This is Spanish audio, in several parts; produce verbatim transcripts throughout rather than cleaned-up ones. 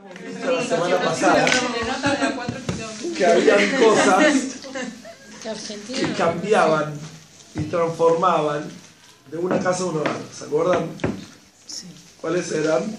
Hemos visto la semana pasada que habían cosas que cambiaban y transformaban de una casa a un hogar. ¿Se acuerdan? Sí. ¿Cuáles eran?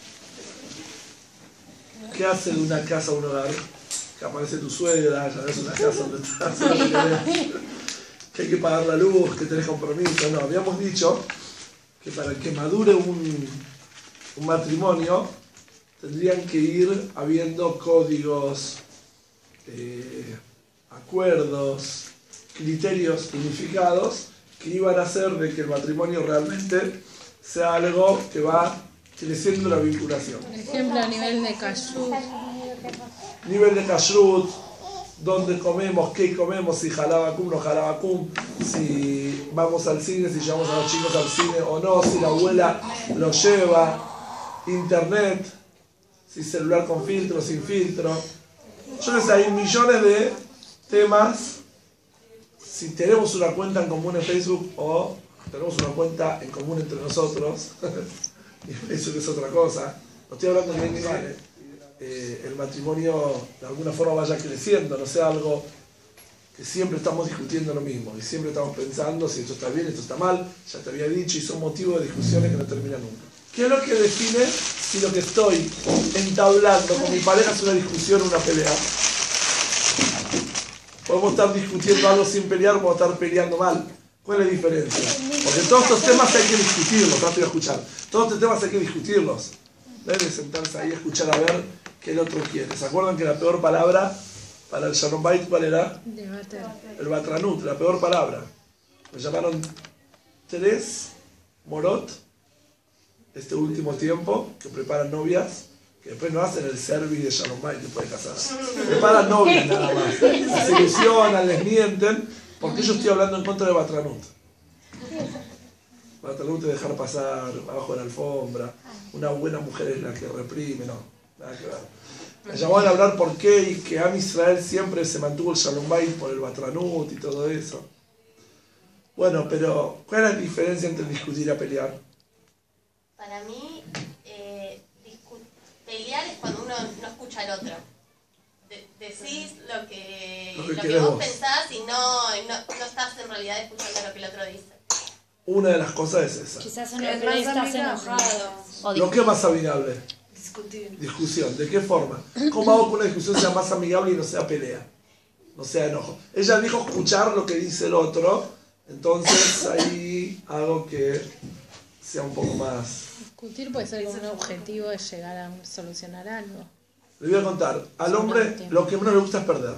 ¿Qué hace de una casa a un hogar? Que aparece tu suegra, ya ves una casa donde estás, que hay que pagar la luz, que tenés compromiso. No, habíamos dicho que para que madure un, un matrimonio tendrían que ir habiendo códigos, eh, acuerdos, criterios unificados que iban a hacer de que el matrimonio realmente sea algo que va creciendo la vinculación. Por ejemplo, a nivel de kashrut. Nivel de kashrut, dónde comemos, qué comemos, si jalabacum, no jalabacum, si vamos al cine, si llevamos a los chicos al cine o no, si la abuela lo lleva, internet, si celular con filtro, sin filtro. Yo les hay millones de temas, si tenemos una cuenta en común en Facebook o tenemos una cuenta en común entre nosotros, y Facebook es otra cosa. No estoy hablando de que eh, el matrimonio de alguna forma vaya creciendo, no sea algo que siempre estamos discutiendo lo mismo y siempre estamos pensando si esto está bien, esto está mal, ya te había dicho, y son motivos de discusiones que no terminan nunca. ¿Qué es lo que define si lo que estoy entablando con mi pareja es una discusión o una pelea? Podemos estar discutiendo algo sin pelear o podemos estar peleando mal. ¿Cuál es la diferencia? Porque todos estos temas hay que discutirlos, no te voy a escuchar. Todos estos temas hay que discutirlos. Deben sentarse ahí a escuchar a ver qué el otro quiere. ¿Se acuerdan que la peor palabra para el Shalom Bait, cuál era? Debater. El Batranut, la peor palabra. Me llamaron tres morot este último tiempo, que preparan novias, que después no hacen el service de Shalom Bait después de casar. Preparan novias nada más. Se ilusionan, les mienten, porque yo estoy hablando en contra de Batranut. Batranut es dejar pasar abajo de la alfombra. Una buena mujer es la que reprime, no, nada que ver. Me llamaban a hablar por qué y que Am Israel siempre se mantuvo el Shalom Bait por el Batranut y todo eso. Bueno, pero ¿cuál es la diferencia entre discutir y pelear? Para mí, eh, pelear es cuando uno no escucha al otro. De decís lo que, lo que, lo que vos, vos pensás y no, no, no estás en realidad escuchando lo que el otro dice. Una de las cosas es esa. Quizás en el rey estás enojado. ¿Lo que es más amigable? Discutir. Discusión. ¿De qué forma? ¿Cómo hago que una discusión sea más amigable y no sea pelea? No sea enojo. Ella dijo escuchar lo que dice el otro, entonces ahí hago que sea un poco más... Discutir puede ser como un objetivo de llegar a solucionar algo. Le voy a contar. Al hombre lo que menos le gusta es perder.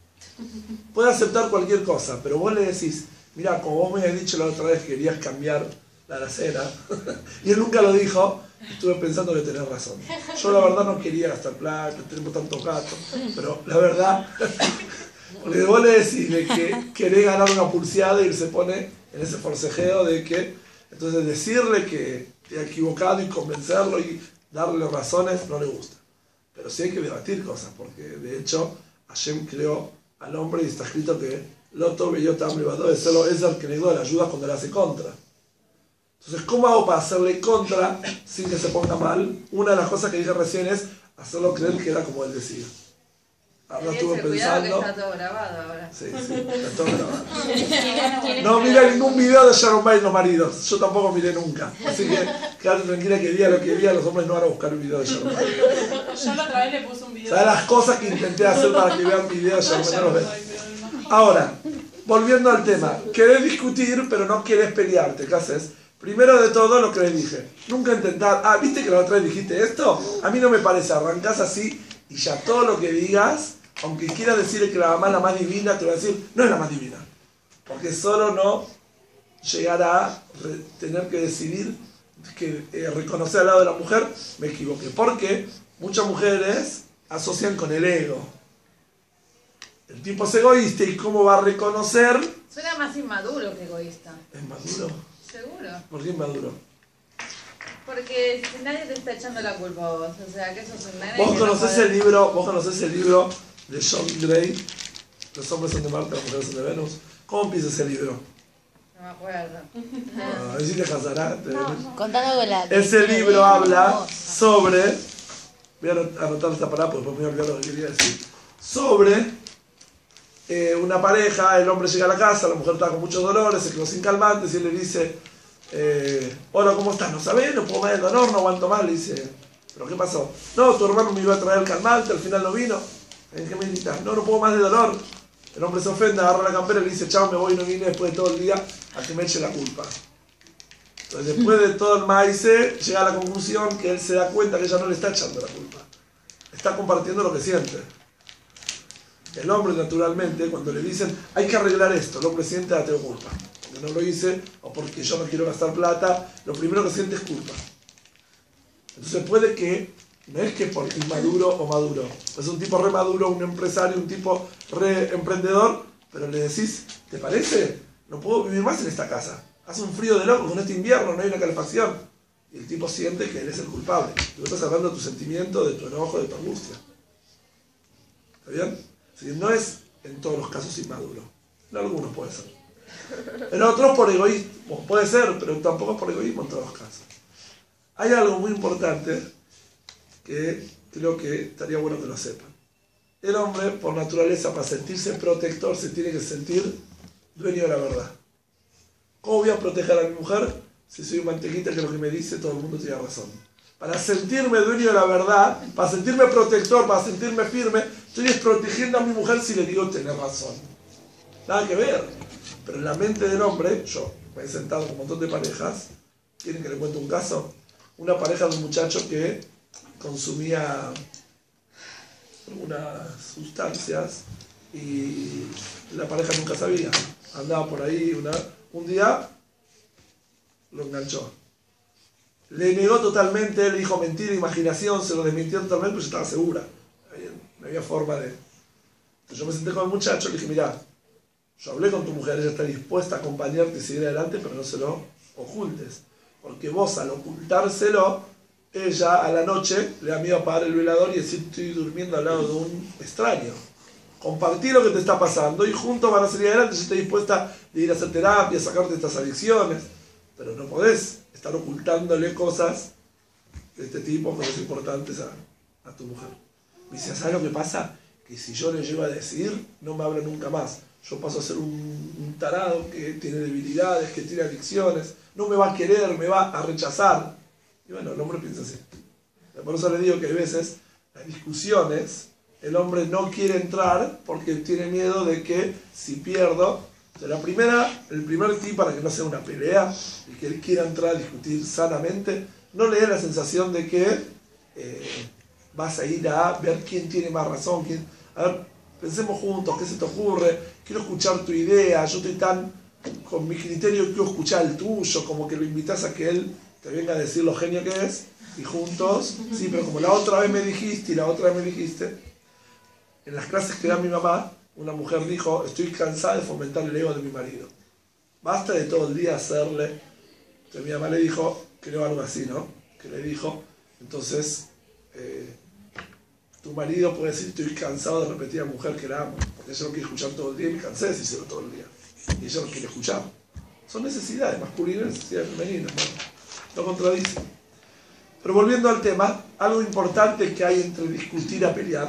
Puede aceptar cualquier cosa, pero vos le decís, mira, como vos me habías dicho la otra vez que querías cambiar la alacena, y él nunca lo dijo, estuve pensando que tenés razón. Yo la verdad no quería gastar plata, tenemos tantos gastos, pero la verdad, porque vos le decís de que querés ganar una pulseada y él se pone en ese forcejeo de que, entonces decirle que te ha equivocado y convencerlo y darle razones no le gusta. Pero sí hay que debatir cosas, porque de hecho Hashem creó al hombre y está escrito que Loto Beyotam Levadó es el que le da la ayuda cuando le hace contra. Entonces, ¿cómo hago para hacerle contra sin que se ponga mal? Una de las cosas que dije recién es hacerlo creer que era como él decía. Ahora estuve pensando... Que está todo grabado ahora. Sí, sí, está todo grabado. No miré ningún video de Sharon Bait los maridos. Yo tampoco miré nunca. Así que quédate tranquila que día lo que día los hombres no van a buscar un video de Sharon Bait. Yo la otra vez le puse un video. ¿Sabes las cosas que intenté hacer para que vean videos de Sharon Bait? No los ven. Ahora, volviendo al tema. Querés discutir, pero no querés pelearte. ¿Qué haces? Primero de todo lo que les dije. Nunca intentar... Ah, ¿viste que la otra vez dijiste esto? A mí no me parece. Arrancás así... Y ya todo lo que digas, aunque quieras decirle que la mamá es la más divina, te va a decir, no es la más divina. Porque solo no llegará a tener que decidir, que eh, reconocer al lado de la mujer, me equivoqué. Porque muchas mujeres asocian con el ego. El tipo es egoísta y cómo va a reconocer... Suena más inmaduro que egoísta. ¿Es maduro? Seguro. ¿Por qué inmaduro? Porque si nadie te está echando la culpa a vos, o sea, que eso es un nene. ¿Vos que conocés no el libro, vos conocés el libro de John Gray? Los hombres son de Marte, las mujeres son de Venus. ¿Cómo empieza ese libro? No me acuerdo. Ah, ¿sí te casarás? No, contando con la... Ese libro habla sobre voy a anotar esta palabra porque después me voy a olvidar lo que quería decir. Sobre eh, una pareja, el hombre llega a la casa, la mujer está con muchos dolores, se quedó sin calmantes y él le dice, eh, hola, ¿cómo estás? ¿No sabés? No puedo más el dolor, no aguanto más. Le dice, ¿pero qué pasó? No, tu hermano me iba a traer el calmante, al final no vino. ¿En qué me gritas? No, no puedo más de dolor. El hombre se ofende, agarra la campera y le dice, chao, me voy y no vine después de todo el día a que me eche la culpa. Entonces, después de todo el maíz, llega a la conclusión que él se da cuenta que ella no le está echando la culpa. Está compartiendo lo que siente. El hombre, naturalmente, cuando le dicen, hay que arreglar esto, el hombre siente, ah, tengo culpa. Porque no lo hice, o porque yo no quiero gastar plata, lo primero que siente es culpa. Entonces puede que, no es que por inmaduro o maduro, es un tipo re maduro, un empresario, un tipo re emprendedor, pero le decís, ¿te parece? No puedo vivir más en esta casa. Hace un frío de loco, con este invierno no hay una calefacción. Y el tipo siente que él es el culpable. Y vos estás hablando de tu sentimiento, de tu enojo, de tu angustia. ¿Está bien? Así que no es en todos los casos inmaduro. En algunos puede ser. En otros por egoísmo. Puede ser, pero tampoco es por egoísmo en todos los casos. Hay algo muy importante que creo que estaría bueno que lo sepan. El hombre, por naturaleza, para sentirse protector, se tiene que sentir dueño de la verdad. ¿Cómo voy a proteger a mi mujer si soy un mantequita que lo que me dice todo el mundo tiene razón? Para sentirme dueño de la verdad, para sentirme protector, para sentirme firme, estoy desprotegiendo a mi mujer si le digo tener razón. Nada que ver. Pero en la mente del hombre, yo me he sentado con un montón de parejas, ¿quieren que le cuente un caso? Una pareja de un muchacho que consumía algunas sustancias y la pareja nunca sabía. Andaba por ahí, una, un día lo enganchó. Le negó totalmente, le dijo mentira, imaginación, se lo desmintió totalmente, pero yo estaba segura. No había forma de... Entonces yo me senté con el muchacho y le dije, mirá, yo hablé con tu mujer, ella está dispuesta a acompañarte y seguir adelante, pero no se lo ocultes. Porque vos al ocultárselo, ella a la noche le da miedo a apagar el velador y decir estoy durmiendo al lado de un extraño. Compartí lo que te está pasando y juntos van a salir adelante. Yo estoy dispuesta de ir a hacer terapia, sacarte estas adicciones, pero no podés estar ocultándole cosas de este tipo que son importantes a, a tu mujer. Me dice, ¿sabes lo que pasa? Que si yo le llego a decir, no me habla nunca más. Yo paso a ser un, un tarado que tiene debilidades, que tiene adicciones, no me va a querer, me va a rechazar. Y bueno, el hombre piensa así. Por eso le digo que hay veces las discusiones, el hombre no quiere entrar porque tiene miedo de que si pierdo, o sea, la primera, el primer tip para que no sea una pelea y que él quiera entrar a discutir sanamente, no le dé la sensación de que eh, vas a ir a ver quién tiene más razón, quién, a ver, pensemos juntos, ¿qué se te ocurre? Quiero escuchar tu idea, yo estoy tan con mi criterio, quiero escuchar el tuyo, como que lo invitas a que él te venga a decir lo genio que es, y juntos, sí, pero como la otra vez me dijiste y la otra vez me dijiste, en las clases que da mi mamá, una mujer dijo, estoy cansada de fomentar el ego de mi marido. Basta de todo el día hacerle. Entonces mi mamá le dijo, creo algo así, ¿no? Que le dijo, entonces, eh, tu marido puede decir, estoy cansado de repetir a la mujer que la amo, porque ella lo quiere escuchar todo el día y me cansé de decírselo todo el día. Y ella lo quiere escuchar. Son necesidades masculinas y necesidades femeninas, ¿no? No contradicen. Pero volviendo al tema, algo importante que hay entre discutir a pelear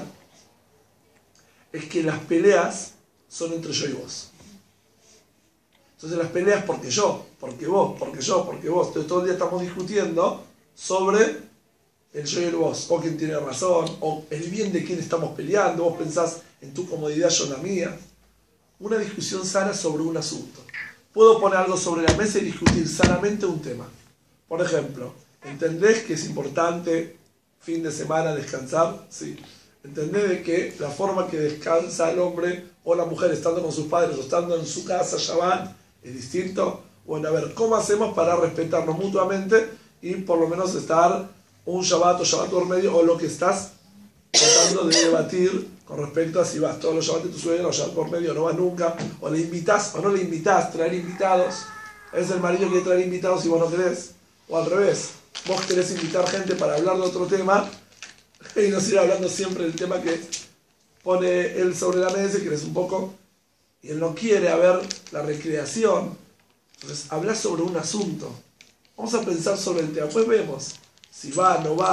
es que las peleas son entre yo y vos. Entonces las peleas porque yo, porque vos, porque yo, porque vos. Entonces todo el día estamos discutiendo sobre el yo y el vos, o quién tiene razón, o el bien de quién estamos peleando, vos pensás en tu comodidad, yo en la mía. Una discusión sana sobre un asunto. Puedo poner algo sobre la mesa y discutir sanamente un tema. Por ejemplo, ¿entendés que es importante fin de semana descansar? Sí. ¿Entendés de que la forma que descansa el hombre o la mujer estando con sus padres o estando en su casa, Shabbat, es distinto? Bueno, a ver, ¿cómo hacemos para respetarnos mutuamente y por lo menos estar un Shabbat o Shabbat por medio o lo que estás tratando de debatir con respecto a si vas todos los Shabbat de tu suegra o Shabbat por medio o no vas nunca, o le invitas o no le invitas, traer invitados? Es el marido que trae invitados y vos no querés, o al revés, vos querés invitar gente para hablar de otro tema y no sigue hablando siempre del tema que pone él sobre la mesa y querés un poco, y él no quiere, a ver, la recreación. Entonces, hablar sobre un asunto. Vamos a pensar sobre el tema, pues vemos si va, no va,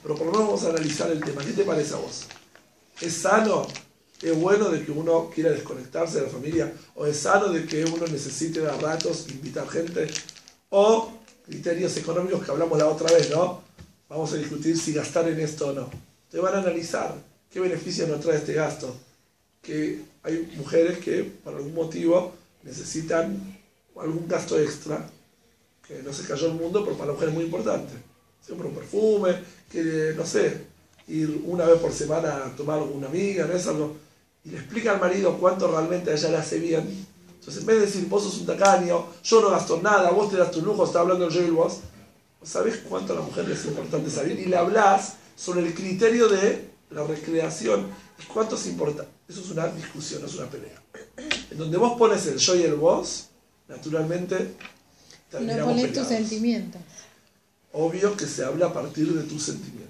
pero por lo menos vamos a analizar el tema. ¿Qué te parece a vos? ¿Es sano? ¿Es bueno de que uno quiera desconectarse de la familia? ¿O es sano de que uno necesite dar ratos, invitar gente? ¿O criterios económicos que hablamos la otra vez, ¿no? Vamos a discutir si gastar en esto o no. Te van a analizar qué beneficios nos trae este gasto. Que hay mujeres que por algún motivo necesitan algún gasto extra, que no se cayó el mundo, pero para la mujer es muy importante. Siempre un perfume, que no sé, ir una vez por semana a tomar con una amiga, ¿no es algo? Y le explica al marido cuánto realmente a ella le hace bien. Entonces, en vez de decir, vos sos un tacaño, yo no gasto nada, vos te das tu lujo, está hablando yo y vos, ¿sabés cuánto a la mujer le es importante saber? Y le hablás sobre el criterio de la recreación. ¿Y cuánto es importante? Eso es una discusión, no es una pelea. En donde vos pones el yo y el vos, naturalmente terminamos no pones peleados. tus sentimientos. Obvio que se habla a partir de tus sentimientos.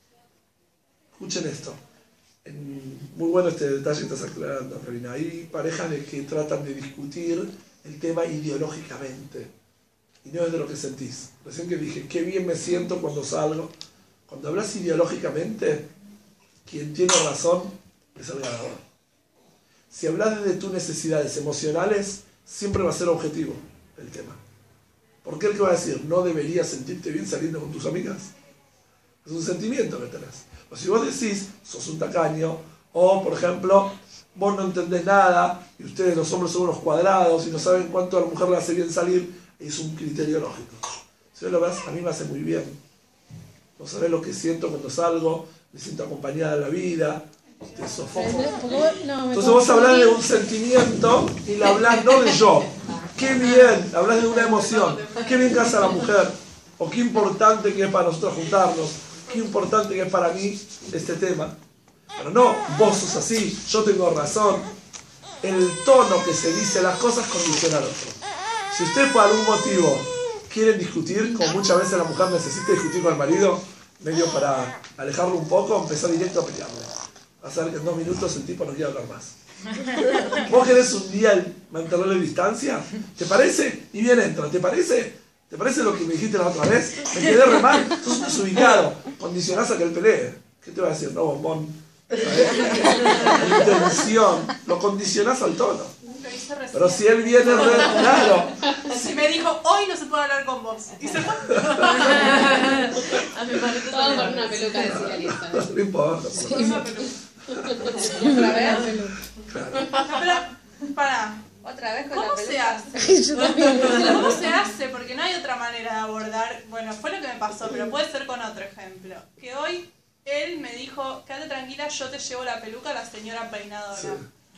Escuchen esto. En, muy bueno este detalle que estás aclarando, Karina. Hay parejas de que tratan de discutir el tema ideológicamente. Y no es de lo que sentís. Recién que dije, qué bien me siento cuando salgo. Cuando hablas ideológicamente, quien tiene razón es el ganador. Si hablas desde tus necesidades emocionales, siempre va a ser objetivo el tema. ¿Por qué el que va a decir, no deberías sentirte bien saliendo con tus amigas? Es un sentimiento que tenés. O si vos decís, sos un tacaño, o por ejemplo, vos no entendés nada, y ustedes los hombres son unos cuadrados, y no saben cuánto a la mujer le hace bien salir, es un criterio lógico. Si vos lo ves, a mí me hace muy bien. No sabés lo que siento cuando salgo, me siento acompañada en la vida, te sofoco. Entonces vos hablás de un sentimiento y le hablás no de yo. Qué bien, hablas de una emoción. Qué bien que hace a la mujer. O qué importante que es para nosotros juntarnos. Qué importante que es para mí este tema. Pero no, vos sos así, yo tengo razón. El tono que se dice las cosas condiciona al otro. Si ustedes por algún motivo quieren discutir, como muchas veces la mujer necesita discutir con el marido, medio para alejarlo un poco, empezar directo a pelearle. Vas a ver que en dos minutos el tipo no quiere hablar más. ¿Vos querés un día mantenerle distancia? ¿Te parece? Y bien entra. ¿Te parece? ¿Te parece lo que me dijiste la otra vez? Me quedé re mal. Sos un desubicado. Condicionás a que él pelee. ¿Qué te va a decir? No, bombón. La intención. Lo condicionás al tono. Pero si él viene re... Claro. Si me dijo, hoy no se puede hablar con vos. Y se fue. A mi parece todo por una peluca de Cilalista. No importa. Por una peluca. ¿Otra vez? Claro. Pero, pará. ¿Otra vez con ¿Cómo la se peluca? hace? Yo también. ¿Cómo se hace? Porque no hay otra manera de abordar. Bueno, fue lo que me pasó, pero puede ser con otro ejemplo. Que hoy él me dijo, quédate tranquila, yo te llevo la peluca a la señora peinadora. Sí.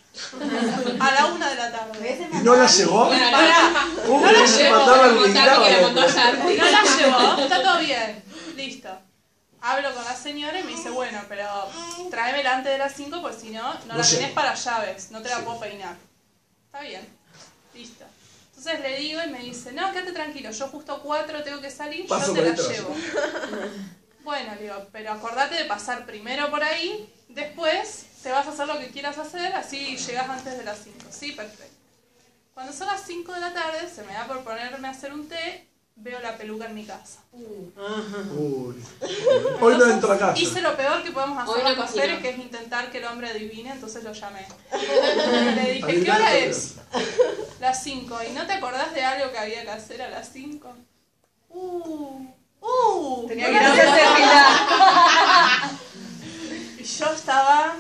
A la una de la tarde. ¿Y no la llevó? Pará, Uh, no la que se llevó. mandaba el Como Tati que la montó guitarra. ayer. No la llevó, está todo bien. Listo. Hablo con la señora y me dice, bueno, pero tráemela antes de las cinco porque si no, no No la llego. tenés para llaves, no te la Sí. puedo peinar. Está bien. Listo. Entonces le digo y me dice, no, quédate tranquilo, yo justo cuatro tengo que salir, Paso yo te por la ahí, te la llevo. Bueno, le digo, pero acordate de pasar primero por ahí, después te vas a hacer lo que quieras hacer, así llegás antes de las cinco. Sí, perfecto. Cuando son las cinco de la tarde, se me da por ponerme a hacer un té, veo la peluca en mi casa. Uy. Hoy no entro a casa. Hice lo peor que podemos hacer Hoy no las mujeres, cocino. que es intentar que el hombre adivine, entonces lo llamé. Le dije, ¿qué hora Adivinate. es? Las cinco. ¿Y no te acordás de algo que había que hacer a las cinco? Uh, uh. Tenía no que ir a me hacerse acordaba. Y yo estaba...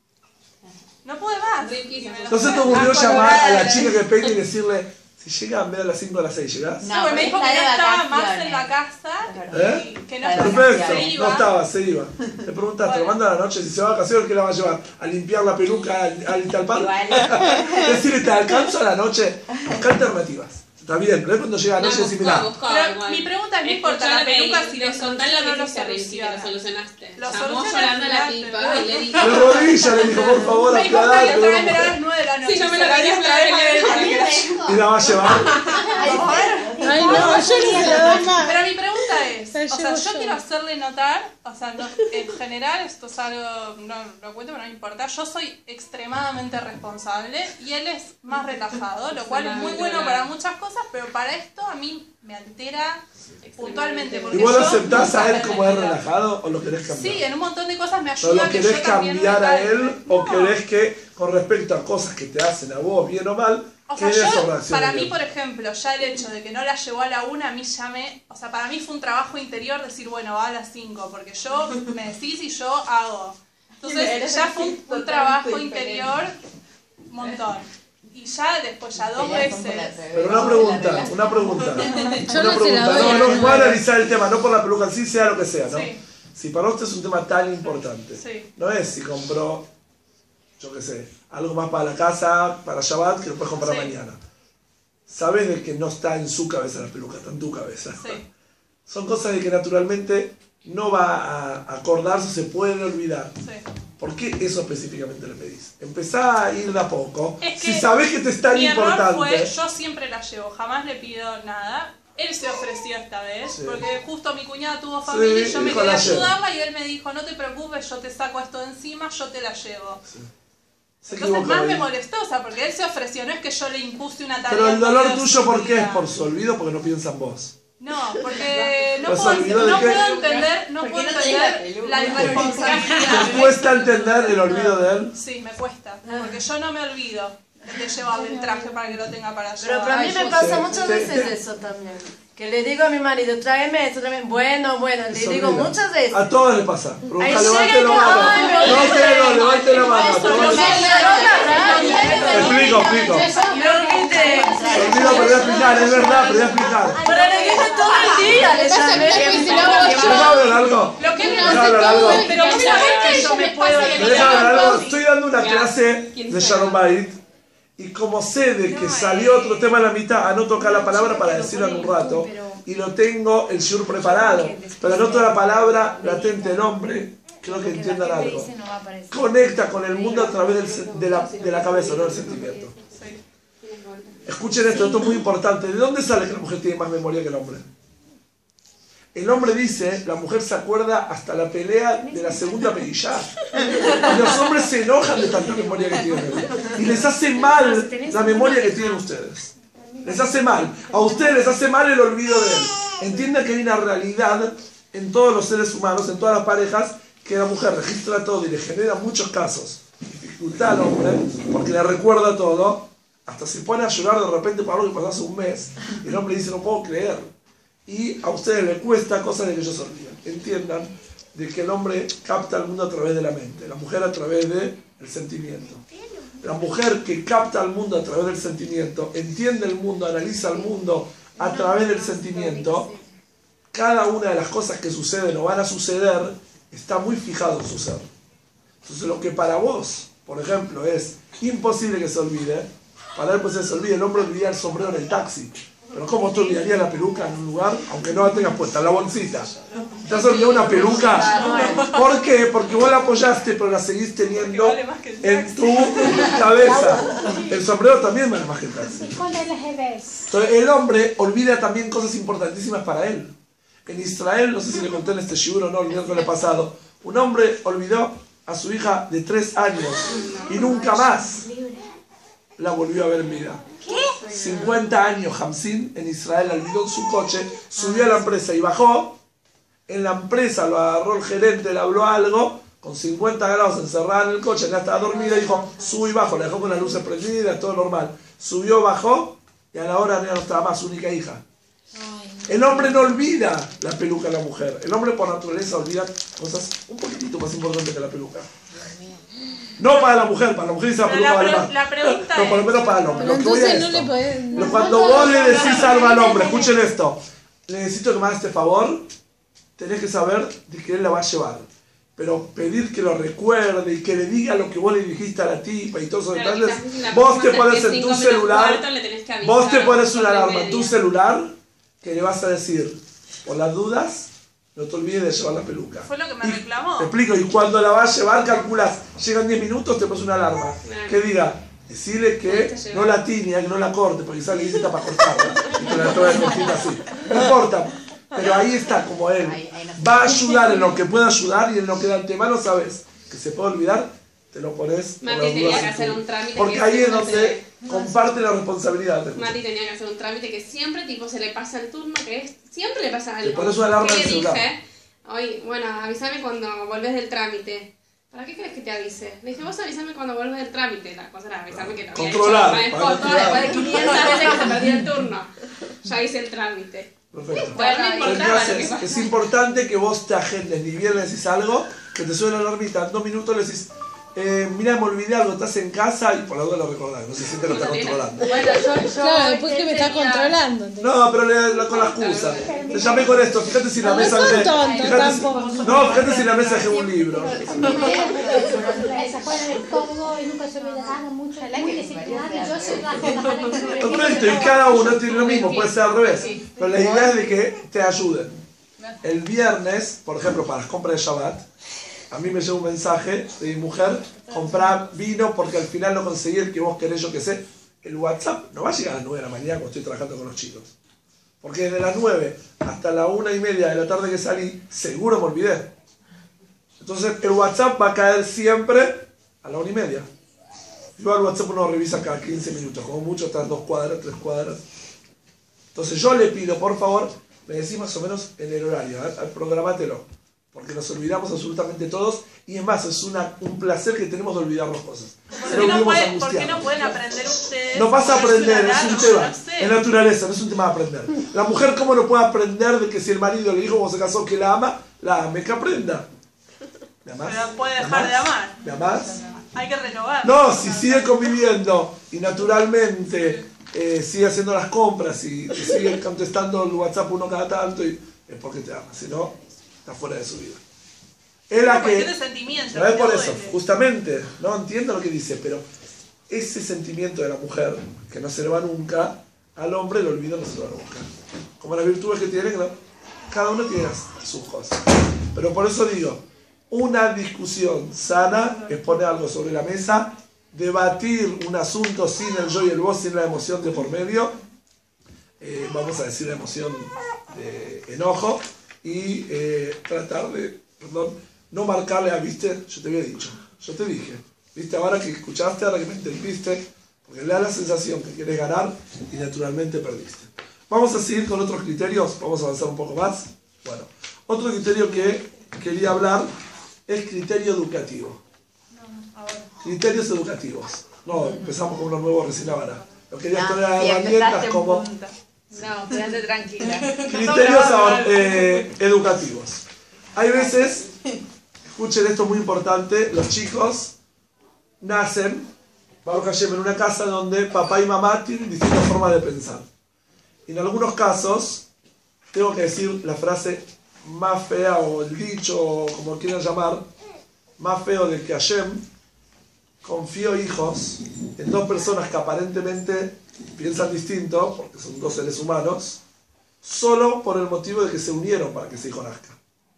No pude más. Riquísimo. Y me lo- Entonces te ocurrió llamar a la chica que peina y decirle, si llega en vez de las cinco a las seis, ¿llegás? No, porque me dijo que está no de estaba más vacaciones. en la casa ¿Eh? y que no Está de Perfecto, se no iba. estaba, se iba. Le preguntaste, lo manda a la noche, si se va a vacaciones, ¿qué la va a llevar? ¿A limpiar la peluca al, al talpán? Igual. Decirle, ¿te alcanzo a la noche? Busca alternativas. Está bien, pero es cuando llega la noche y decís, mirá, Pero mi pregunta es, no importa la peluca, si lo contar soluciona o lo no que hiciste, Ricky, que lo soluciona. solucionaste. Lo Llamó soluciona llorando a la al tipa final, y le dijo... de rodillas le dijo, por favor, Me dijo, está aclará bien, que tráemela a vos- las nueve de la noche. Sí, yo me Se lo quería la traer traer para que la y la va a llevar. Vamos a ver. Ay, no, yo no se la doy más. Pero mi pregunta cosa es, La o sea, llevo yo yo. quiero hacerle notar, o sea, no, en general, esto es algo, no lo cuento, pero no me importa, yo soy extremadamente responsable y él es más relajado, lo cual es muy bueno para muchas cosas, pero para esto a mí me altera puntualmente. Porque ¿Y vos yo aceptás nunca a él me como es altera. relajado o lo querés cambiar? Sí, en un montón de cosas me ¿O ayuda lo que querés yo también me cambiar a calme. él o No. querés que con respecto a cosas que te hacen a vos, bien o mal, O sea, querés yo, reacciones para mí, bien? por ejemplo, ya el hecho de que no la llevó a la una, a mí ya me... O sea, para mí fue un trabajo interior decir, bueno, va a las cinco, porque yo me decís y yo hago. Entonces, ya fue un, un trabajo interior, un montón. Y ya después, ya dos veces... Pero una pregunta, una pregunta. Yo una no se la pregunta. doy No, a no, nadie. voy a analizar el tema, no por la peluca en sí, sea lo que sea, ¿no? Sí. Si para usted es un tema tan importante, Sí. no es si compró, yo qué sé, algo más para la casa, para Shabbat, que lo puedes comprar Sí. mañana. Sabes de que no está en su cabeza la peluca, está en tu cabeza. Sí. Son cosas de que naturalmente no va a acordarse, se pueden olvidar. Sí. ¿Por qué eso específicamente le pedís? Empezá a ir de a poco. Es que Si sabés que te es tan Mi error importante. fue, yo siempre la llevo, jamás le pido nada. Él se ofreció esta vez, Sí. porque justo mi cuñada tuvo familia Sí, y yo me dijo, quería la llevo. ayudarla y él me dijo, no te preocupes, yo te saco esto de encima, yo te la llevo. Se Entonces equivocó más me ahí. molestó, o sea, porque él se ofreció, no es que yo le impuse una tarea. Pero el dolor porque tuyo, ¿por qué es? olvida. ¿Por su olvido? Porque no piensa en vos. No, porque no, ¿Pero se puedo, olvidó de no qué? puedo entender, no ¿Por puedo qué no tenés la entender peluca? la ¿Te irresponsabilidad. cuesta entender el olvido de él? Sí, me cuesta, porque yo no me olvido de llevarle el traje para que lo tenga para Pero llevar. para mí Ay, me yo pasa sé. muchas Te- veces te- eso también. Que le digo a mi marido, tráeme esto también. Bueno, bueno, le Se digo olvida. muchas veces. A todos les pasa. Pregunta, Ahí levante llega la y mano. ay, me No olvidé. sé, no, levante la mano. a Eso, todos. lo que- Explico, explico. Lo quité. Se olvida, pero voy a explicar, es verdad, pero voy a explicar. Pero le dije todo el día, le llamé. ¿Deja hablar algo? Lo que me ¿Deja hablar algo? pero vos sabés que yo me puedo ¿Me deja olvidar. hablar algo? Estoy dando una clase de Shalom Bait y como sé de que salió otro tema a la mitad, anoto acá la palabra para decirlo en un rato y lo tengo el shiur preparado, pero anoto la palabra latente nombre, creo que entiendan algo. Conecta con el mundo a través del se- de, la, de la cabeza, no del sentimiento. Escuchen esto, esto es muy importante. ¿De dónde sale que la mujer tiene más memoria que el hombre? El hombre dice, la mujer se acuerda hasta la pelea de la segunda peguillá. Y los hombres se enojan de tanta memoria que tienen. Y les hace mal la memoria que tienen ustedes. Les hace mal. A ustedes les hace mal el olvido de él. Entiendan que hay una realidad en todos los seres humanos, en todas las parejas, que la mujer registra todo y le genera muchos casos. Dificultad al hombre, porque le recuerda todo. Hasta se pone a llorar de repente por algo que pasó hace un mes. Y el hombre dice, no puedo creer. Y a ustedes les cuesta cosas de que ellos se olvidan. Entiendan de que el hombre capta el mundo a través de la mente, la mujer a través del sentimiento. La mujer que capta el mundo a través del sentimiento, entiende el mundo, analiza el mundo a través del sentimiento, cada una de las cosas que suceden o van a suceder está muy fijado en su ser. Entonces lo que para vos, por ejemplo, es imposible que se olvide, para él pues se olvide, el hombre olvida el sombrero en el taxi. Pero ¿cómo te olvidarías la peluca en un lugar, aunque no la tengas puesta, en la bolsita? ¿Te has olvidado una peluca? ¿Por qué? Porque vos la apoyaste, pero la seguís teniendo en tu cabeza. El sombrero también vale más que el taxi. Entonces el hombre olvida también cosas importantísimas para él. En Israel, no sé si le conté en este shiur o no, el miércoles pasado, un hombre olvidó a su hija de tres años y nunca más la volvió a ver en vida. cincuenta años, Hamsin, en Israel, la olvidó en su coche, subió a la empresa y bajó. En la empresa lo agarró el gerente, le habló algo, con cincuenta grados encerrada en el coche, ya estaba dormida, dijo, subo y bajo, la dejó con las luces prendidas, todo normal. Subió, bajó, y a la hora ya no estaba más, su única hija. El hombre no olvida la peluca de la mujer. El hombre por naturaleza olvida cosas un poquitito más importantes que la peluca. No para la mujer, para la mujer esa Pero peluca la vale pre- más. la pregunta No, por lo es- menos para el hombre. Pero Lo que voy a entonces no esto. le podés... no- Cuando vos le decís algo al hombre, escuchen esto, necesito que me hagas este favor, tenés que saber de que él la va a llevar. Pero pedir que lo recuerde y que le diga lo que vos le dijiste a la tipa y todos esos Claro, detalles, quizás la vos te próxima pones que en tu cinco menos celular, cuarto le tenés que avisar vos te pones una cuatro y alarma en tu media. celular que le vas a decir, por las dudas, no te olvides de llevar la peluca. Fue lo que me Y- reclamó. Te explico, y cuando la vas a llevar, calculas, llegan diez minutos, te pones una alarma. Claro. Que diga, decirle que no la tiña, que no la corte, porque sale visita para cortarla. Y te la trae cortita así. No importa. Pero ahí está como él. Ahí- ahí no sé. Va a ayudar en lo que pueda ayudar y en lo que de antemano sabes que se puede olvidar, te lo pones por Mati las tenía dudas que y hacer todo. un trámite Porque que ahí es siempre donde comparte la responsabilidad. ¿te Mati tenía que hacer un trámite que siempre tipo se le pasa el turno, que es, siempre le pasa algo. Te pones una alarma ¿Qué en le el celular. dije? Hoy, bueno, avísame cuando volvés del trámite. ¿Para qué crees que te avise? Le dije, vos avísame cuando vuelves del trámite. La cosa era avisarme que te había Controlar, hecho para una foto controlar. después de quinientas veces que se perdió el turno. Ya hice el trámite. Perfecto. Bueno, no importaba lo que Entonces, pasara. es importante que vos te agendes, ni bien le decís algo, que te suene la alarmita, en dos minutos le decís, eh, mira, me olvidé algo, estás en casa y por la duda lo recordás, no se siente que lo está controlando. Bueno, yo, yo Claro, después que me está tenía- controlando. No, pero le, le- con la excusa. Te llamé con esto, fíjate si la No mesa son dejé- tontos fíjate si- tampoco. No, fíjate si la mesa dejé un libro. Se acuerdan de todo y nunca se olvidaron mucho. Muy disciplinado. Yo soy la Perfecto, y cada uno tiene lo mismo, puede ser al revés. Pero la idea es de que te ayuden. El viernes, por ejemplo, para las compras de Shabbat, a mí me llega un mensaje de mi mujer, comprar vino porque al final no conseguí el que vos querés, yo que sé. El WhatsApp no va a llegar a las nueve de la mañana cuando estoy trabajando con los chicos. Porque desde las nueve hasta la una y media de la tarde que salí, seguro me olvidé. Entonces el WhatsApp va a caer siempre a la una y media. Yo al WhatsApp uno revisa cada quince minutos, como mucho están dos cuadras, tres cuadras. Entonces yo le pido, por favor, me decís más o menos en el horario, ¿eh? Programátelo. Porque nos olvidamos absolutamente todos y es más, es una, un placer que tenemos de olvidarnos cosas. ¿Por Se qué, nos no vivimos pueden, ¿Por qué angustiados. no pueden aprender ustedes? No vas a Ponerse aprender, una es un alarma, tema, no sé. es naturaleza, no es un tema de aprender. La mujer, ¿cómo no puede aprender de que si el marido le dijo cuando se casó que la ama, la ame, que aprenda? ¿Me amás? Pero puede ¿Me dejar de amás? amar. ¿Me amás? Hay que renovar. No, si sigue conviviendo y naturalmente eh, sigue haciendo las compras y te sigue contestando el WhatsApp uno cada tanto, y, es porque te ama, si no, está fuera de su vida. Es la Es cuestión que... de sentimiento. No es que por te eso, duele. justamente, no entiendo lo que dice, pero ese sentimiento de la mujer, que no se le va nunca, al hombre lo olvida, no se lo va nunca. Como las virtudes que tiene, ¿no? Cada uno tiene las- sus cosas. Pero por eso digo, una discusión sana es poner algo sobre la mesa, debatir un asunto sin el yo y el vos, sin la emoción de por medio, eh, vamos a decir la emoción de enojo, y eh, tratar de, perdón, no marcarle a, viste, yo te había dicho, yo te dije, viste, ahora que escuchaste, ahora que me entendiste, porque le da la sensación que quieres ganar y naturalmente perdiste. Vamos a seguir con otros criterios, vamos a avanzar un poco más. Bueno, otro criterio que quería hablar es criterio educativo. Criterios educativos. No, empezamos con uno nuevo recién ahora. Lo quería No, traer sí, herramientas empezaste en como punta. No, quédate tranquila. criterios ahora, eh, educativos. Hay veces, escuchen esto muy importante, los chicos nacen, Baruch Hashem, en una casa donde papá y mamá tienen distintas formas de pensar. Y en algunos casos, tengo que decir la frase más fea o el dicho, o como quieran llamar, más feo de que Hashem confió hijos en dos personas que aparentemente piensan distinto, porque son dos seres humanos, solo por el motivo de que se unieron para que ese hijo nazca.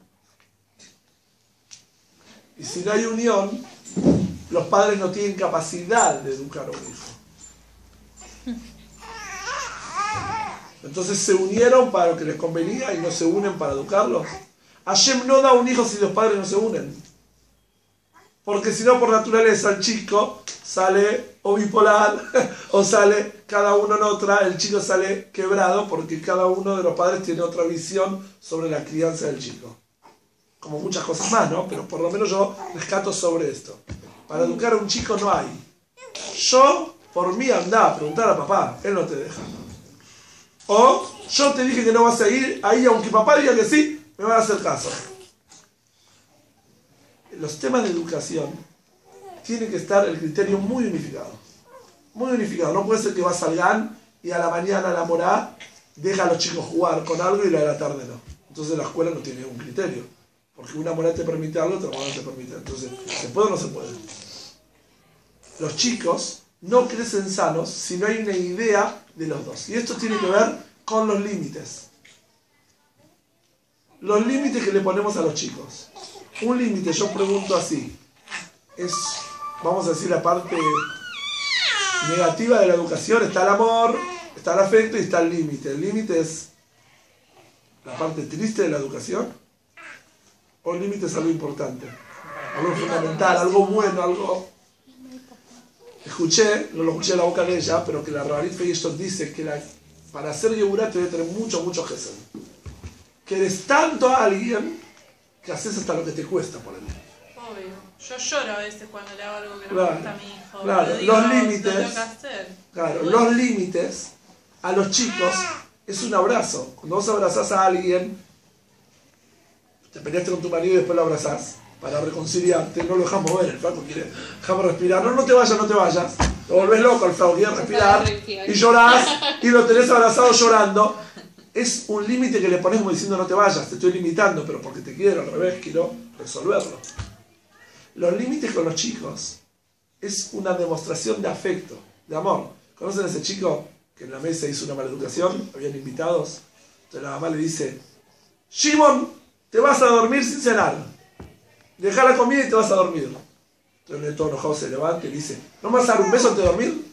Y si no hay unión, los padres no tienen capacidad de educar a un hijo. Entonces se unieron para lo que les convenía y no se unen para educarlos. Hashem no da un hijo si los padres no se unen. Porque si no, por naturaleza, el chico sale o bipolar o sale cada uno en otra. El chico sale quebrado porque cada uno de los padres tiene otra visión sobre la crianza del chico. Como muchas cosas más, ¿no? Pero por lo menos yo rescato sobre esto. Para educar a un chico no hay. Yo, por mí, andá a preguntar a papá. Él no te deja. O yo te dije que no vas a ir ahí, aunque papá diga que sí, me van a hacer caso. Los temas de educación tiene que estar el criterio muy unificado. Muy unificado. No puede ser que vas al G A N y a la mañana la morá deja a los chicos jugar con algo y a la tarde no. Entonces la escuela no tiene ningún criterio. Porque una morá te permite algo, otra morá no te permite. Entonces, ¿se puede o no se puede? Los chicos no crecen sanos si no hay una idea de los dos. Y esto tiene que ver con los límites. Los límites que le ponemos a los chicos. Un límite, yo pregunto así, es, vamos a decir, la parte negativa de la educación. Está el amor, está el afecto y está el límite. El límite es la parte triste de la educación? ¿O el límite es algo importante? Algo fundamental, algo bueno, algo... Escuché, no lo escuché de la boca de ella, pero que la Rabanit Feijestor dice que la, para hacer Geburah te debe tener mucho, mucho gesed. Que eres tanto a alguien que haces hasta lo que te cuesta por él. Obvio. Yo lloro a veces cuando le hago algo que no Claro, me gusta a mi hijo. claro, Le digo, los "Lo límites, tengo que hacer". claro, Bueno. los límites a los chicos es un abrazo. Cuando vos abrazás a alguien, te peleaste con tu marido y después lo abrazás para reconciliarte, no lo dejás mover, el flaco quiere, dejame respirar, no, no te vayas, no te vayas, te volvés loco, el flaco quiere respirar y llorás y lo tenés abrazado llorando. Es un límite que le pones como diciendo no te vayas, te estoy limitando, pero porque te quiero, al revés, quiero resolverlo. Los límites con los chicos es una demostración de afecto, de amor. ¿Conocen a ese chico que en la mesa hizo una maleducación? Habían invitados. Entonces la mamá le dice, Shimon, te vas a dormir sin cenar. Deja la comida y te vas a dormir. Entonces el todo enojado se levanta y dice, ¿no me vas a dar un beso antes de dormir?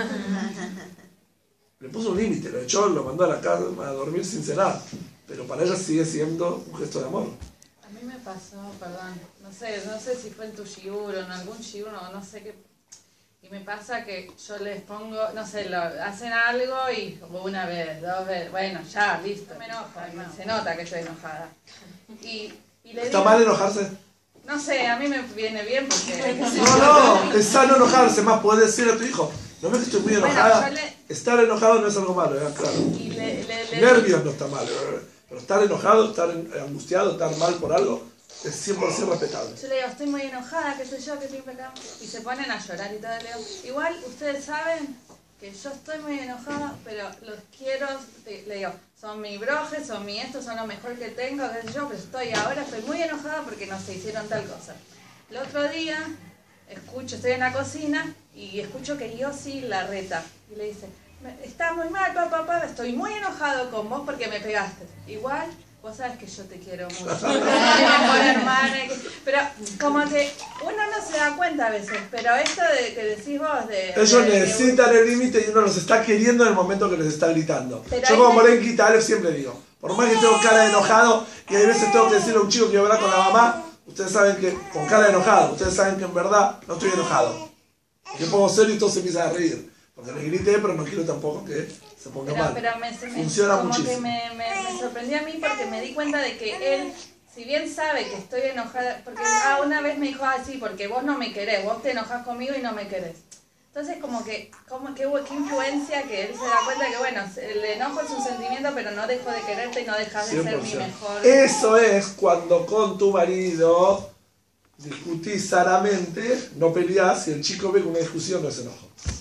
Le puso un límite, lo echó, lo mandó a la cama a dormir sin cenar. Pero para ella sigue siendo un gesto de amor. A mí me pasó, perdón, no sé, no sé si fue en tu shiur o en algún shiur, no, no sé qué. Y me pasa que yo les pongo, no sé, lo, hacen algo y como una vez, dos veces, bueno, ya, listo, me enoja, no, se nota que estoy enojada. Y, y le ¿Está digo, mal enojarse? no sé, a mí me viene bien porque... No, no, es sano enojarse, más puedes decirle a tu hijo, no ves que estoy muy enojada. Bueno, yo le- Estar enojado no es algo malo, ¿eh? Claro. Y le, le, le Nervios no está mal, ¿eh? Pero estar enojado, estar angustiado, estar mal por algo, es cien por ciento respetable. Yo le digo, estoy muy enojada, qué sé yo, qué siempre acá. Y se ponen a llorar y todo. Le digo, igual ustedes saben que yo estoy muy enojada, pero los quiero. Le digo, son mi broje, son mi esto, son lo mejor que tengo, qué sé yo, pero estoy ahora, estoy muy enojada porque no se hicieron tal cosa. El otro día, escucho, estoy en la cocina y escucho que Yossi la reta. Y le dice, está muy mal, papá, papá, estoy muy enojado con vos porque me pegaste. Igual, vos sabes que yo te quiero mucho. Eres mi mejor hermana. Pero como que uno no se da cuenta a veces, pero esto de que decís vos de... Ellos de- de- necesitan el límite y uno los está queriendo en el momento que les está gritando. Pero Yo ahí como me- Morén Quitalev siempre digo, por más que tengo cara de enojado y hay veces tengo que decirle a un chico que habla con la mamá, ustedes saben que, con cara de enojado, ustedes saben que en verdad no estoy enojado. Yo pongo serio y todos se empiezan a reír. Porque le grité, pero no quiero tampoco que se ponga Pero, mal. pero me, se me- Funciona como muchísimo. que me, me, me sorprendió a mí porque me di cuenta de que él, si bien sabe que estoy enojada, porque ah, una vez me dijo, ah, sí, porque vos no me querés, vos te enojás conmigo y no me querés. Entonces, como que, como que hubo qué influencia que él se da cuenta que, bueno, el enojo es un sentimiento, pero no dejo de quererte y no dejas de ser mi cien por ciento. mejor. Eso es cuando con tu marido discutís sanamente, no peleás y el chico ve que una discusión no es enojo.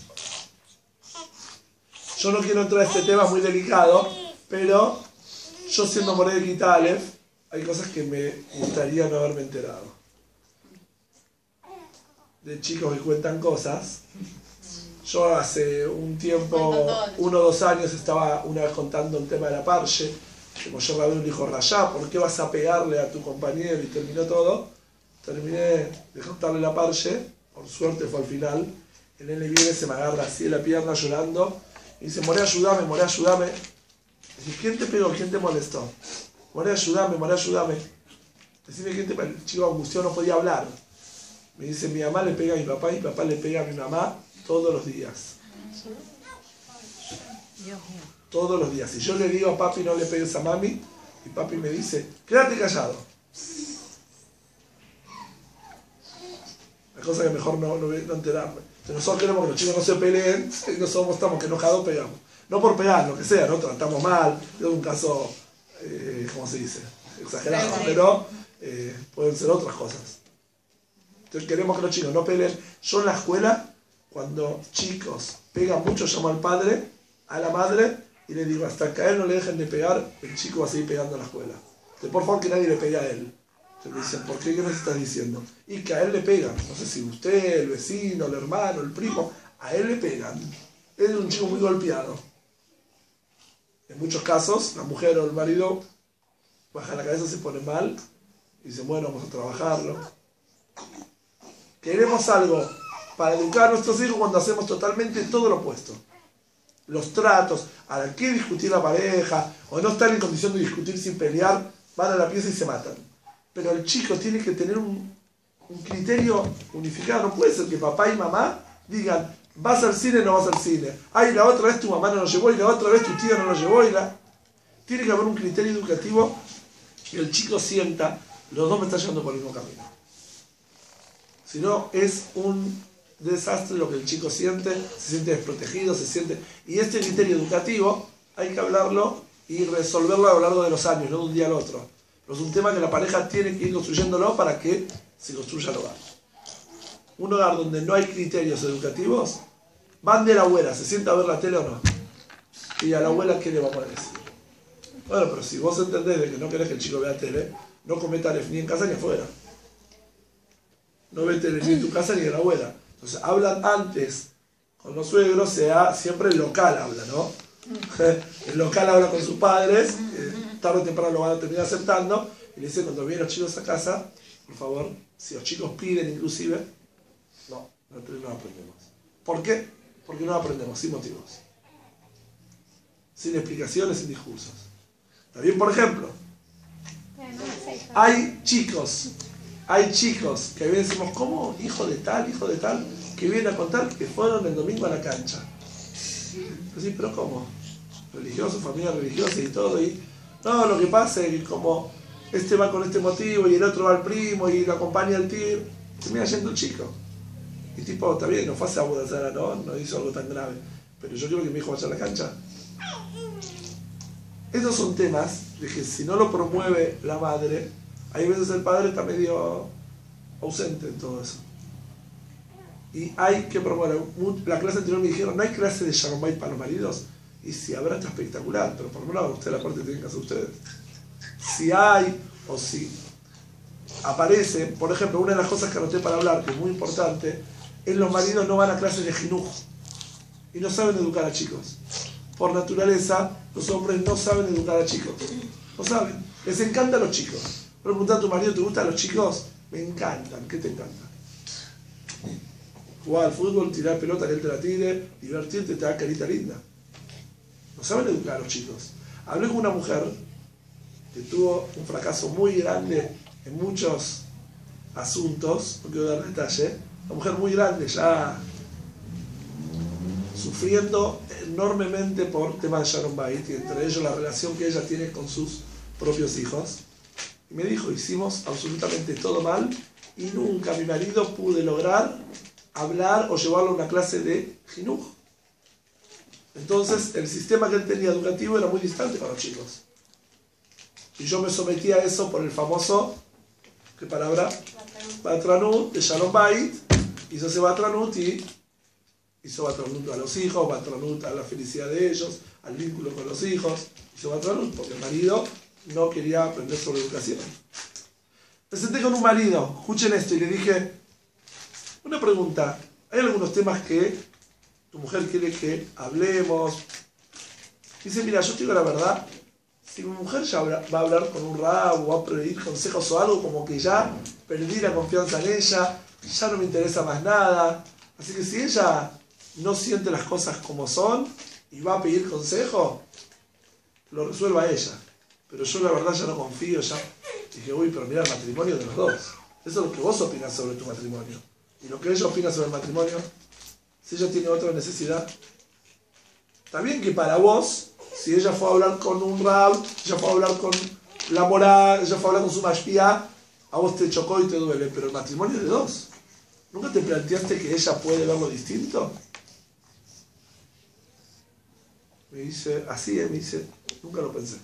Yo no quiero entrar a este tema, muy delicado, pero yo siendo Moré de Quitalev, hay cosas que me gustaría no haberme enterado. De chicos que cuentan cosas. Yo hace un tiempo, uno o dos años, estaba una vez contando el tema de la parche. Como yo Rabén dijo, Rayá, ¿por qué vas a pegarle a tu compañero? Y terminó todo. Terminé de contarle la parche, por suerte fue al final. El nene viene, se me agarra así de la pierna llorando. Y dice, Moré, ayúdame, Moré, ayúdame. Y dice, ¿quién te pegó? ¿Quién te molestó? Moré, ayúdame, Moré, ayúdame. Decime quién te pegó. El chico angustiado no podía hablar. Me dice, mi mamá le pega a mi papá y mi papá le pega a mi mamá todos los días. Todos los días. Si yo le digo a papi no le pegues a mami, y papi me dice, quédate callado. La cosa que mejor no, no, no enterarme. Entonces nosotros queremos que los chicos no se peleen, y no somos, estamos que enojados pegamos. No por pegar, lo que sea, no tratamos mal, es un caso, eh, ¿cómo se dice? Exagerado, pero eh, pueden ser otras cosas. Entonces queremos que los chicos no peleen. Yo en la escuela, cuando chicos pegan mucho, llamo al padre, a la madre, y le digo, hasta que a él no le dejen de pegar, el chico va a seguir pegando en la escuela. Entonces, por favor, que nadie le pegue a él. Entonces me dicen, ¿por qué? ¿Qué nos estás diciendo? Y que a él le pegan. No sé si usted, el vecino, el hermano, el primo, a él le pegan. Él es un chico muy golpeado. En muchos casos, la mujer o el marido baja la cabeza, se pone mal, y dice, bueno, vamos a trabajarlo. Queremos algo para educar a nuestros hijos cuando hacemos totalmente todo lo opuesto. los tratos, ¿a qué discutir la pareja? O no están en condición de discutir sin pelear, van a la pieza y se matan. Pero el chico tiene que tener un, un criterio unificado. No puede ser que papá y mamá digan, vas al cine o no vas al cine. Ay, la otra vez tu mamá no lo llevó y la otra vez tu tío no lo llevó. Y la... Tiene que haber un criterio educativo que el chico sienta, los dos me están llevando por el mismo camino. Si no, es un desastre lo que el chico siente, se siente desprotegido, se siente... Y este criterio educativo hay que hablarlo y resolverlo a lo largo de los años, no de un día al otro. Pero es un tema que la pareja tiene que ir construyéndolo para que se construya el hogar. Un hogar donde no hay criterios educativos, van de la abuela, ¿se sienta a ver la tele o no? Y a la abuela, ¿qué le vamos a decir? Bueno, pero si vos entendés de que no querés que el chico vea tele, no cometas ni en casa ni afuera. No ve tele ni en tu casa ni en la abuela. Entonces hablan antes con los suegros, sea siempre el local habla, ¿no? El local habla con sus padres, eh, tarde o temprano lo van a terminar aceptando, y le dice cuando vienen los chicos a casa, por favor, si los chicos piden inclusive, no, no, no aprendemos. ¿Por qué? Porque no aprendemos, sin motivos. Sin explicaciones, sin discursos. También, por ejemplo, hay chicos, hay chicos que vienen y decimos, ¿cómo? Hijo de tal, hijo de tal, que vienen a contar que fueron el domingo a la cancha. Sí, pero ¿cómo? Religioso, familia religiosa y todo. Y no, lo que pasa es que como este va con este motivo y el otro va al primo y lo acompaña al tío, termina yendo el chico. Y tipo, está bien, no fue a esa boda, no, no hizo algo tan grave. Pero yo quiero que mi hijo vaya a la cancha. Esos son temas de que si no lo promueve la madre, hay veces el padre está medio ausente en todo eso. Y hay que promover. La clase anterior me dijeron, no hay clase de Shalom Bayit para los maridos. Y si habrá, está espectacular, pero por lo menos ustedes la parte tienen que hacer ustedes. Si hay, o si aparece, por ejemplo, una de las cosas que anoté para hablar, que es muy importante, es los maridos no van a clases de jinuj y no saben educar a chicos. Por naturaleza, los hombres no saben educar a chicos. No saben. Les encantan los chicos. Pero preguntar a tu marido, ¿te gustan los chicos? Me encantan. ¿Qué te encanta? Jugar al fútbol, tirar pelota, que él te la tire, divertirte, te da carita linda. No saben educar a los chicos. Hablé con una mujer que tuvo un fracaso muy grande en muchos asuntos, no quiero dar detalle, una mujer muy grande, ya sufriendo enormemente por temas de Shalom Bayit, y entre ellos la relación que ella tiene con sus propios hijos. Y me dijo, hicimos absolutamente todo mal y nunca mi marido pude lograr hablar o llevarlo a una clase de jinuj. Entonces el sistema que él tenía educativo era muy distante para los chicos. Y yo me sometí a eso por el famoso, ¿qué palabra? Batranut, de Shalom Bayit. Hizo ese Batranut y hizo Batranut a los hijos, Batranut a la felicidad de ellos, al vínculo con los hijos. Hizo Batranut porque el marido no quería aprender sobre educación. Me senté con un marido, escuchen esto, y le dije, una pregunta, ¿hay algunos temas que tu mujer quiere que hablemos? Dice, mira, yo te digo la verdad, si mi mujer ya va a hablar con un rab o va a pedir consejos o algo, como que ya perdí la confianza en ella, ya no me interesa más nada. Así que si ella no siente las cosas como son y va a pedir consejo, lo resuelva ella. Pero yo la verdad ya no confío, ya dije, uy, pero mira el matrimonio de los dos. Eso es lo que vos opinás sobre tu matrimonio. Y lo que ella opina sobre el matrimonio, si ella tiene otra necesidad. Está bien que para vos, si ella fue a hablar con un rab, ella fue a hablar con la moral, ella fue a hablar con su mashpia, a vos te chocó y te duele, pero el matrimonio es de dos. ¿Nunca te planteaste que ella puede verlo distinto? Me dice, así es, me dice, nunca lo pensé.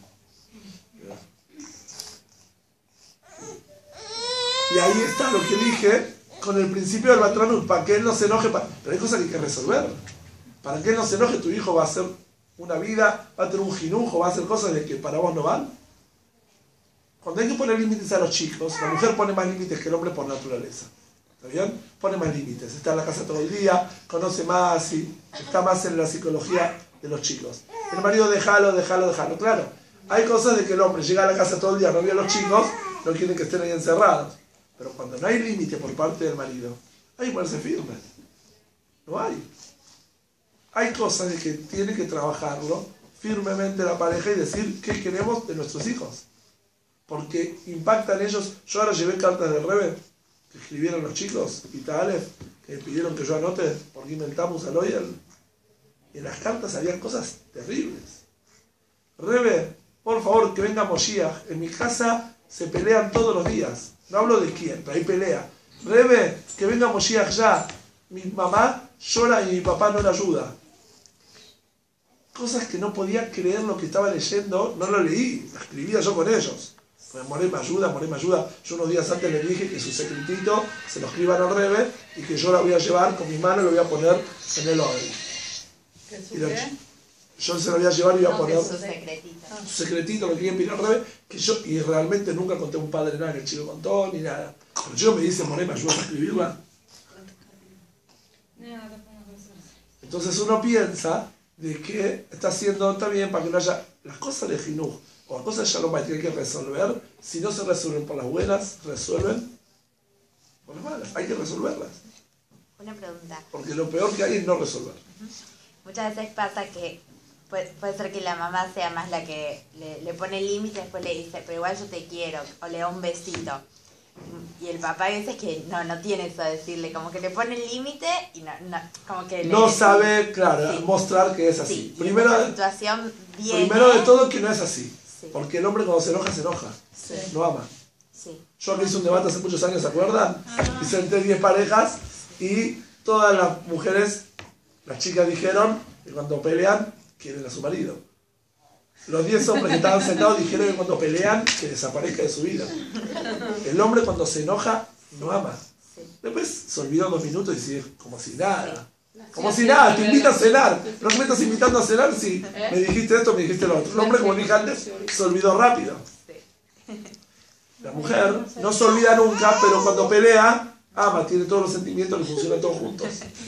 Y ahí está lo que dije con el principio del Batranut, para que él no se enoje, para... pero hay cosas que hay que resolver. Para que él no se enoje, tu hijo va a hacer una vida, va a tener un jinujo, va a hacer cosas de que para vos no van. Cuando hay que poner límites a los chicos, la mujer pone más límites que el hombre por naturaleza. ¿Está bien? Pone más límites. Está en la casa todo el día, conoce más y está más en la psicología de los chicos. El marido, déjalo, déjalo, déjalo. Claro, hay cosas de que el hombre llega a la casa todo el día, no ve a los chicos, no quieren que estén ahí encerrados. Pero cuando no hay límite por parte del marido, hay que ponerse firme. No hay. hay cosas de que tiene que trabajarlo firmemente la pareja y decir qué queremos de nuestros hijos. Porque impactan ellos. Yo ahora llevé cartas del Rebbe que escribieron los chicos, y tal, que me pidieron que yo anote porque inventamos al Oyel. Y en las cartas había cosas terribles. Rebbe, por favor, que venga Moshiach. En mi casa se pelean todos los días. No hablo de quién, pero hay pelea. Rebbe, que venga Moshiach ya. Mi mamá llora y mi papá no la ayuda. Cosas que no podía creer lo que estaba leyendo, no lo leí, lo escribía yo con ellos. Pues Moré me ayuda, Moré me ayuda. Yo unos días antes le dije que su secretito se lo escriban al Rebbe y que yo la voy a llevar con mis manos y lo voy a poner en el orden. ¿Qué Y lo- qué? yo se lo voy a llevar y voy a No, poner que su secretito. su secretito, lo que quería pedir al Rebbe, que yo, y realmente nunca conté a un padre nada que el chico contó, ni nada. Pero el chico me dice, Moré, ¿me ayudas a escribirla? Entonces uno piensa de que está haciendo también para que no haya las cosas de Jinuj o las cosas de Shalom Bait que hay que resolver. Si no se resuelven por las buenas, resuelven por las malas. Hay que resolverlas. Una pregunta. Porque lo peor que hay es no resolver. Muchas veces pasa que puede, puede ser que la mamá sea más la que le, le pone límites, después le dice, pero igual yo te quiero, o le da un besito. Y el papá hay veces que no, no tiene eso de decirle, como que le pone el límite y no, no, como que... No le, sabe, claro, Sí. mostrar que es así. Sí, y Primero, esa situación viene... primero de todo que no es así. Sí. Porque el hombre cuando se enoja, se enoja. Sí. No ama. Sí. Yo que hice un debate hace muchos años, ¿se acuerdan? Y senté diez parejas y todas las mujeres, las chicas dijeron que cuando pelean, quieren a su marido. Los diez hombres que estaban sentados dijeron que cuando pelean, que desaparezca de su vida. El hombre cuando se enoja, no ama. Sí. Después se olvidó dos minutos y sigue como si nada. Como si nada, te invita a cenar. ¿No me estás invitando a cenar? Sí, me dijiste esto, me dijiste lo otro. El hombre, como dije antes, se olvidó rápido. La mujer no se olvida nunca, pero cuando pelea, ama, tiene todos los sentimientos que funcionan todos juntos.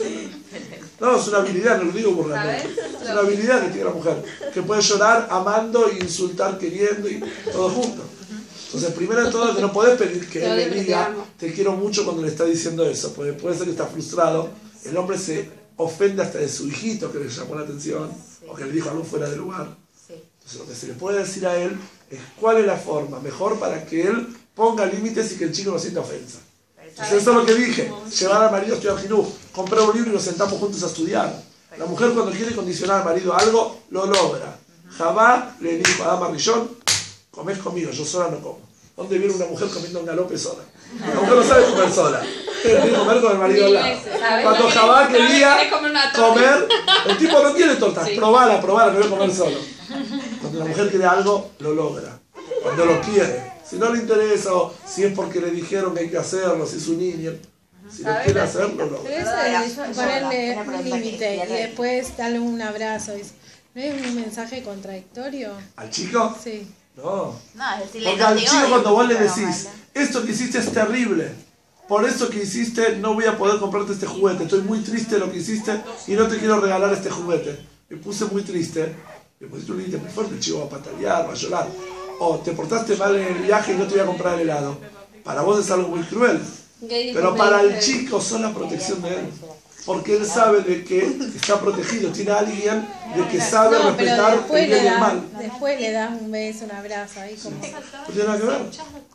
No, es una habilidad, no lo digo burlando. Es una habilidad que tiene la mujer, que puede llorar amando e insultar queriendo y todo junto. Entonces, primero de todo, que no podés pedir que él le diga te quiero mucho cuando le está diciendo eso, porque puede ser que está frustrado. El hombre se ofende hasta de su hijito que le llamó la atención o que le dijo algo fuera de lugar. Entonces, lo que se le puede decir a él es cuál es la forma mejor para que él ponga límites y que el chico no sienta ofensa. Entonces, eso es lo que dije, llevar al marido a estudiar Jinuj, comprar un libro y nos sentamos juntos a estudiar. La mujer cuando quiere condicionar al marido a algo, lo logra. Javá le dijo a Adama Rishon, comés conmigo, yo sola no como. ¿Dónde viene una mujer comiendo un galope sola? La mujer no sabe comer sola. Tiene que comer con el marido al lado. Cuando Javá quería comer, el tipo no quiere tortas, probala, probala, que voy a comer solo. Cuando la mujer quiere algo, lo logra. Cuando lo quiere. Si no le interesa, o si es porque le dijeron que hay que hacerlo, si es un niño, si lo quiere hacer, lo logra. Pero eso es ponerle un límite y después darle un abrazo. ¿No es un mensaje contradictorio? ¿Al chico? Sí. No. No, es decirle, Porque no al te chico odio, cuando vos le pero decís, mala. esto que hiciste es terrible, por eso que hiciste no voy a poder comprarte este juguete, estoy muy triste de lo que hiciste y no te quiero regalar este juguete. Me puse muy triste, me pusiste un límite muy fuerte, el chico va a patalear, va a llorar. O te portaste mal en el viaje y no te voy a comprar el helado. Para vos es algo muy cruel, pero para el chico son la protección de él. Porque él sabe de que está protegido, tiene a alguien de que sabe No, pero respetar el después bien le, y el da, mal. después le das un beso, un abrazo ahí como... No tiene nada que ver.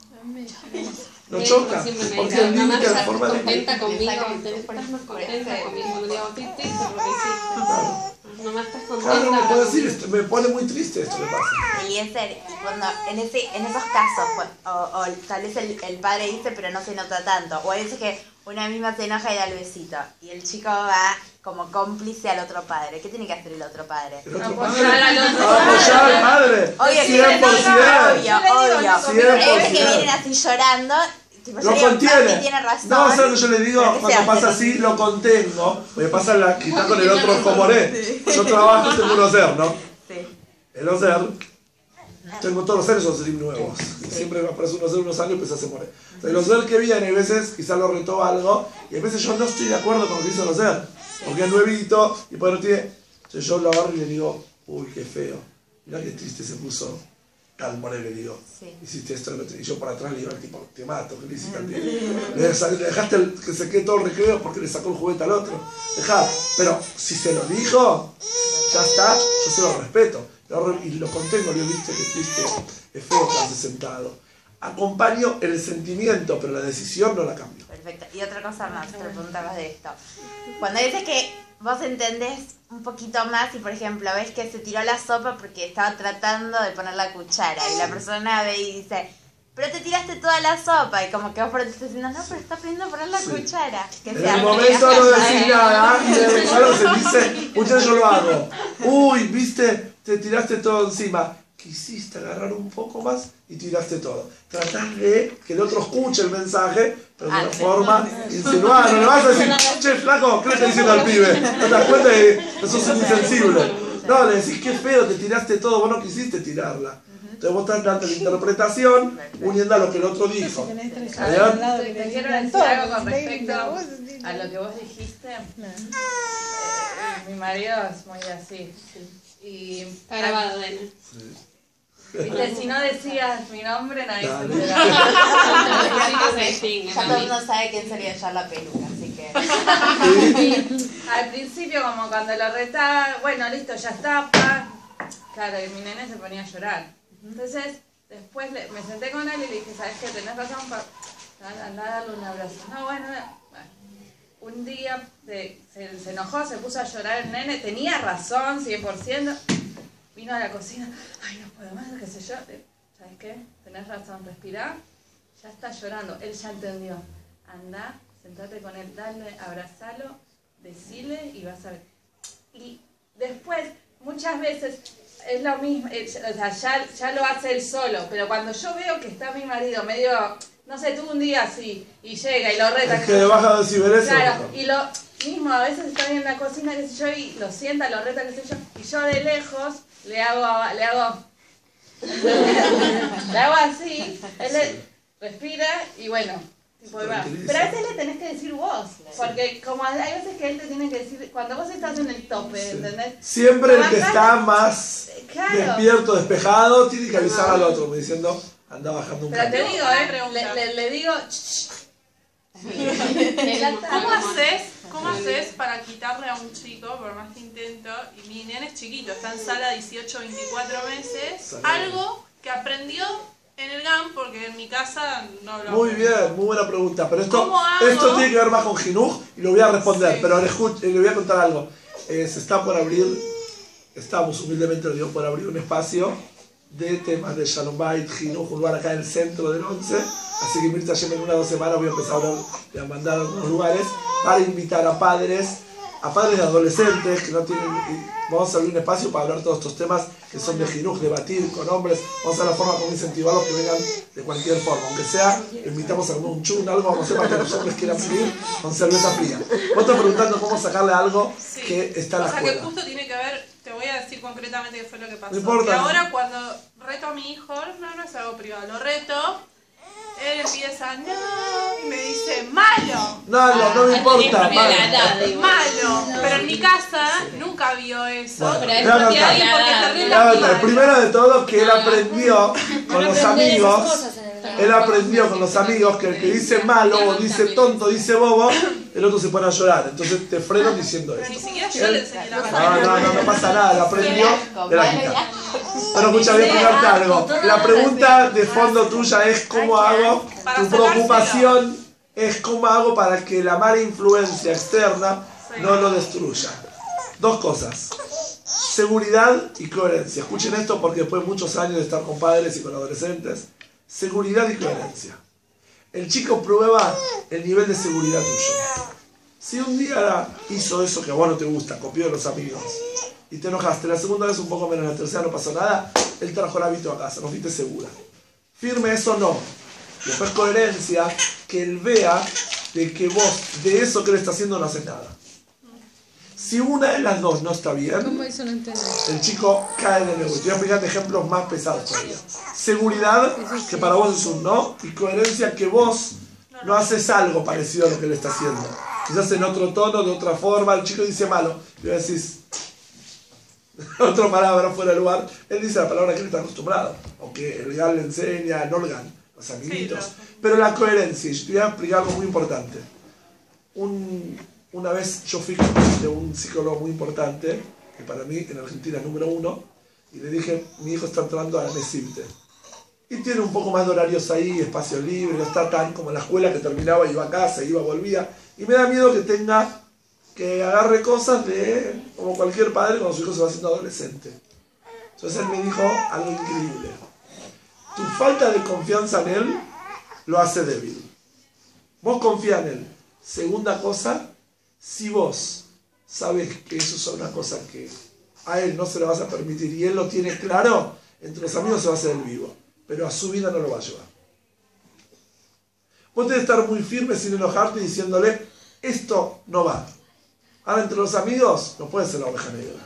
No Él choca, siempre me porque dice, el mamá, límite es la ¿estás forma de... contenta conmigo? ¿Estás más contenta conmigo? Cuando digo, estoy triste por lo que hiciste. Mamá, ¿estás Claro, contenta? me puede decir, esto, me pone muy triste esto que pasa. Y es el- y cuando en ese en esos casos, pues, o, o tal vez el, el padre dice pero no se nota tanto, o a veces que una misma se enoja y da el besito, y el chico va como cómplice al otro padre. ¿Qué tiene que hacer el otro padre? El otro Apoyar padre, al otro apoyar al padre, Obvio que cien por no, no, ciento. obvio, obvio. cien por Hay veces que ciento. vienen así llorando, tipo, yo Lo digo, papi, contiene. tiene razón. No, ¿sabes lo que yo le digo? Pero ¿qué se Cuando pasa hace? así, lo contengo. Me pasa la que está con el otro comoré. Yo trabajo, tengo un oser, ¿no? Sí. El oser, tengo todos los seres oserim nuevos. Y siempre me aparece un oser unos años y después se muere. El oser que viene, a veces quizás lo retó algo, y a veces yo no estoy de acuerdo con lo que hizo el oser. Porque es nuevito, y por no tiene... Entonces yo lo agarro y le digo, uy, qué feo. Mirá qué triste se puso. al Morel, digo, Sí. hiciste esto, y yo por atrás le digo al tipo, te mato, ¿qué le hiciste al pibe? Le dejaste el, que se quede todo el recreo porque le sacó el juguete al otro. Dejá, pero si se lo dijo, ya está, yo se lo respeto. Y lo contengo, le viste que triste, es feo quedarse sentado. Acompaño el sentimiento, pero la decisión no la cambio. Perfecto. Y otra cosa más, otra pregunta más de esto. Cuando dices que vos entendés un poquito más y, por ejemplo, ves que se tiró la sopa porque estaba tratando de poner la cuchara y la persona ve y dice, pero te tiraste toda la sopa, y como que vos por dentro estás diciendo, no, pero está aprendiendo a poner la Sí. cuchara. Que En sea el momento no decís nada, y de regalo se dice, muchachos, yo lo hago. Uy, viste, te tiraste todo encima. Quisiste agarrar un poco más y tiraste todo. Tratás de que el otro escuche el mensaje, pero de una forma insinuada. No le vas a decir, che, flaco, ¿qué le estás diciendo al pibe? ¿No te das cuenta que sos un insensible? No, le decís, qué feo, te tiraste todo, vos no quisiste tirarla. Entonces vos estás dando la interpretación uniendo a lo que el otro dijo. Te, te quiero decir algo con respecto a lo que vos dijiste. Eh, mi marido es muy así. Y Está grabado, Dena. viste, si no decías mi nombre, nadie se Dale. enteraba. Ya todo el mundo sabe quién sería ya la peluca, así que... Al principio, como cuando lo retaba, bueno, listo, ya está, pa. Claro, y mi nene se ponía a llorar. Entonces, después le- me senté con él y le dije, ¿sabes qué? Tenés razón, pa. Anda a darle un abrazo. No, bueno, no. Bueno. Un día de- se, se enojó, se puso a llorar el nene, tenía razón, cien por ciento. Vino a la cocina, ay, no puedo más, qué sé yo. ¿Sabes qué? Tenés razón, respirá. Ya está llorando, él ya entendió. Anda, sentate con él, dale, abrazalo, decile y vas a ver. Y después, muchas veces, es lo mismo, eh, o sea, ya, ya lo hace él solo, pero cuando yo veo que está mi marido medio, no sé, tuvo un día así, y llega y lo reta. Es que le baja decibeles. Claro, y lo mismo, a veces está en la cocina, qué sé yo, y lo sienta, lo reta, qué sé yo, y yo de lejos le hago, le hago, le hago así, él le respira y bueno, tipo, y va. Pero a veces le tenés que decir vos, porque como hay veces que él te tiene que decir, cuando vos estás en el tope, ¿entendés? Siempre el que Bajás- está más Claro. despierto, despejado, tiene que avisar al otro, como diciendo, anda bajando un Pero te cambio. digo, eh, le, le, le digo, ¿Cómo haces, ¿Cómo haces para quitarle a un chico, por más que intento, y mi nene es chiquito, está en sala dieciocho, veinticuatro meses, algo que aprendió en el G A M, porque en mi casa no lo Muy aprendió. bien, muy buena pregunta. Pero esto, ¿Cómo hago? esto tiene que ver más con Jinuj y lo voy a responder. Sí. Pero le, escuch- le voy a contar algo. Eh, se está por abrir, estamos humildemente lo digo, por abrir un espacio de temas de Shalom Bait, Jinuj, un lugar acá en el centro del once. Así que Mirta, ya en una o dos semanas voy a empezar a, hablar, a mandar a algunos lugares para invitar a padres, a padres de adolescentes que no tienen. Y vamos a abrir un espacio para hablar de todos estos temas que son de Jinuj, debatir con hombres. Vamos a ver la forma como incentivarlos que vengan de cualquier forma. Aunque sea, invitamos a un chun, algo, vamos a hacer para que los hombres quieran venir con cerveza fría. Vos estás preguntando cómo sacarle algo Sí. que está en O la sea que escuela. justo tiene que ver, te voy a decir concretamente qué fue lo que pasó. No importa. Que ahora cuando reto a mi hijo, no, no es algo privado, lo reto, él empieza, no, y me dice, malo. No, no, no me importa. propiedad, vale. nada, igual. Malo, pero en mi casa nunca vio eso. Bueno, pero es voy a propiedad contar. de la Porque edad. te Voy a contar. relativa. Primero de todo que él aprendió con los aprender esas amigos. cosas en el- Él aprendió con los amigos que el que dice malo o dice tonto, dice bobo, el otro se pone a llorar. Entonces te frenan diciendo Pero ni eso. siquiera yo le enseñé la No, palabra. no, no, no pasa nada, él aprendió de la mitad. Pero escucha, voy a explicarte algo. La pregunta de fondo tuya es cómo hago, tu preocupación es cómo hago para que la mala influencia externa no lo destruya. Dos cosas. Seguridad y coherencia. Escuchen esto porque después de muchos años de estar con padres y con adolescentes, seguridad y coherencia. El chico prueba el nivel de seguridad tuyo. Si un día hizo eso que a vos no te gusta, copió de los amigos, y te enojaste, la segunda vez un poco menos, la tercera no pasó nada, él trajo el hábito a casa, no fuiste segura. Firme eso no. Después coherencia, que él vea de que vos de eso que él está haciendo no haces nada. Si una de las dos no está bien, ¿Cómo eso no entendí? el chico cae de nuevo. Te voy a explicar ejemplos más pesados todavía. Seguridad, que para vos es un no, y coherencia, que vos no haces algo parecido a lo que él está haciendo. Quizás en otro tono, de otra forma, el chico dice malo, y vos decís, otra palabra fuera de lugar, él dice la palabra que él está acostumbrado, o que el gal le enseña, el organ, los amiguitos. Sí, pero la coherencia, y yo te voy a explicar algo muy importante. Un, una vez yo fui de un psicólogo muy importante, que para mí en Argentina es número uno, y le dije, mi hijo está entrando a la Mesibte. Y tiene un poco más de horarios ahí, espacio libre, no está tan como en la escuela que terminaba, iba a casa, iba, volvía. Y me da miedo que tenga, que agarre cosas de, como cualquier padre cuando su hijo se va haciendo adolescente. Entonces él me dijo algo increíble. Tu falta de confianza en él lo hace débil. Vos confía en él. Segunda cosa, si vos sabes que eso es una cosa que a él no se le vas a permitir y él lo tiene claro, entre los amigos se va a hacer el vivo. Pero a su vida no lo va a llevar. Vos tenés que estar muy firme sin enojarte diciéndole, esto no va. Ahora entre los amigos no puede ser la oveja negra.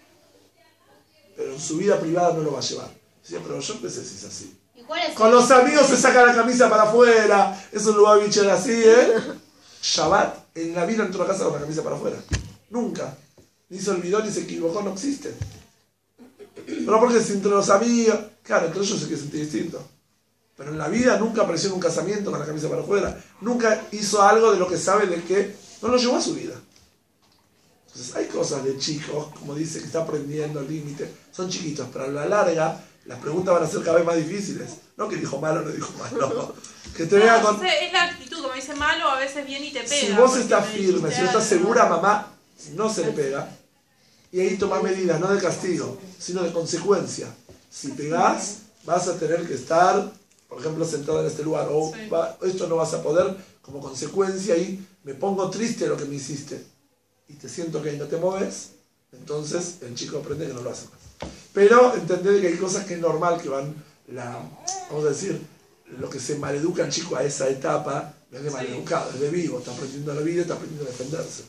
Pero en su vida privada no lo va a llevar. Decía, pero yo empecé si es así. Con los amigos se saca la camisa para afuera, es un lugar bichel así, ¿eh? Shabbat, en la vida entró a casa con la camisa para afuera. Nunca. Ni se olvidó ni se equivocó, no existe. Pero porque si entre los amigos, claro, entre ellos se quiere sentir distinto. Pero en la vida nunca apareció en un casamiento con la camisa para afuera. Nunca hizo algo de lo que sabe de que no lo llevó a su vida. Entonces hay cosas de chicos, como dice, que está aprendiendo límites. Son chiquitos, pero a la larga las preguntas van a ser cada vez más difíciles. No que dijo malo o no dijo malo. Que te vea con... Es la actitud, como dice malo, a veces viene y te pega. Si vos estás firme, si vos estás segura, mamá, no se le pega. Y ahí toma medidas, no de castigo, sino de consecuencia. Si pegás, vas a tener que estar, por ejemplo, sentado en este lugar. O sí. va, esto no vas a poder, como consecuencia, y me pongo triste de lo que me hiciste. Y te siento que ahí no te mueves, entonces el chico aprende que no lo hace más. Pero entender que hay cosas que es normal que van, la, vamos a decir, lo que se maleduca al chico a esa etapa, no es de maleducado, es de vivo, está aprendiendo la vida, está aprendiendo a defenderse.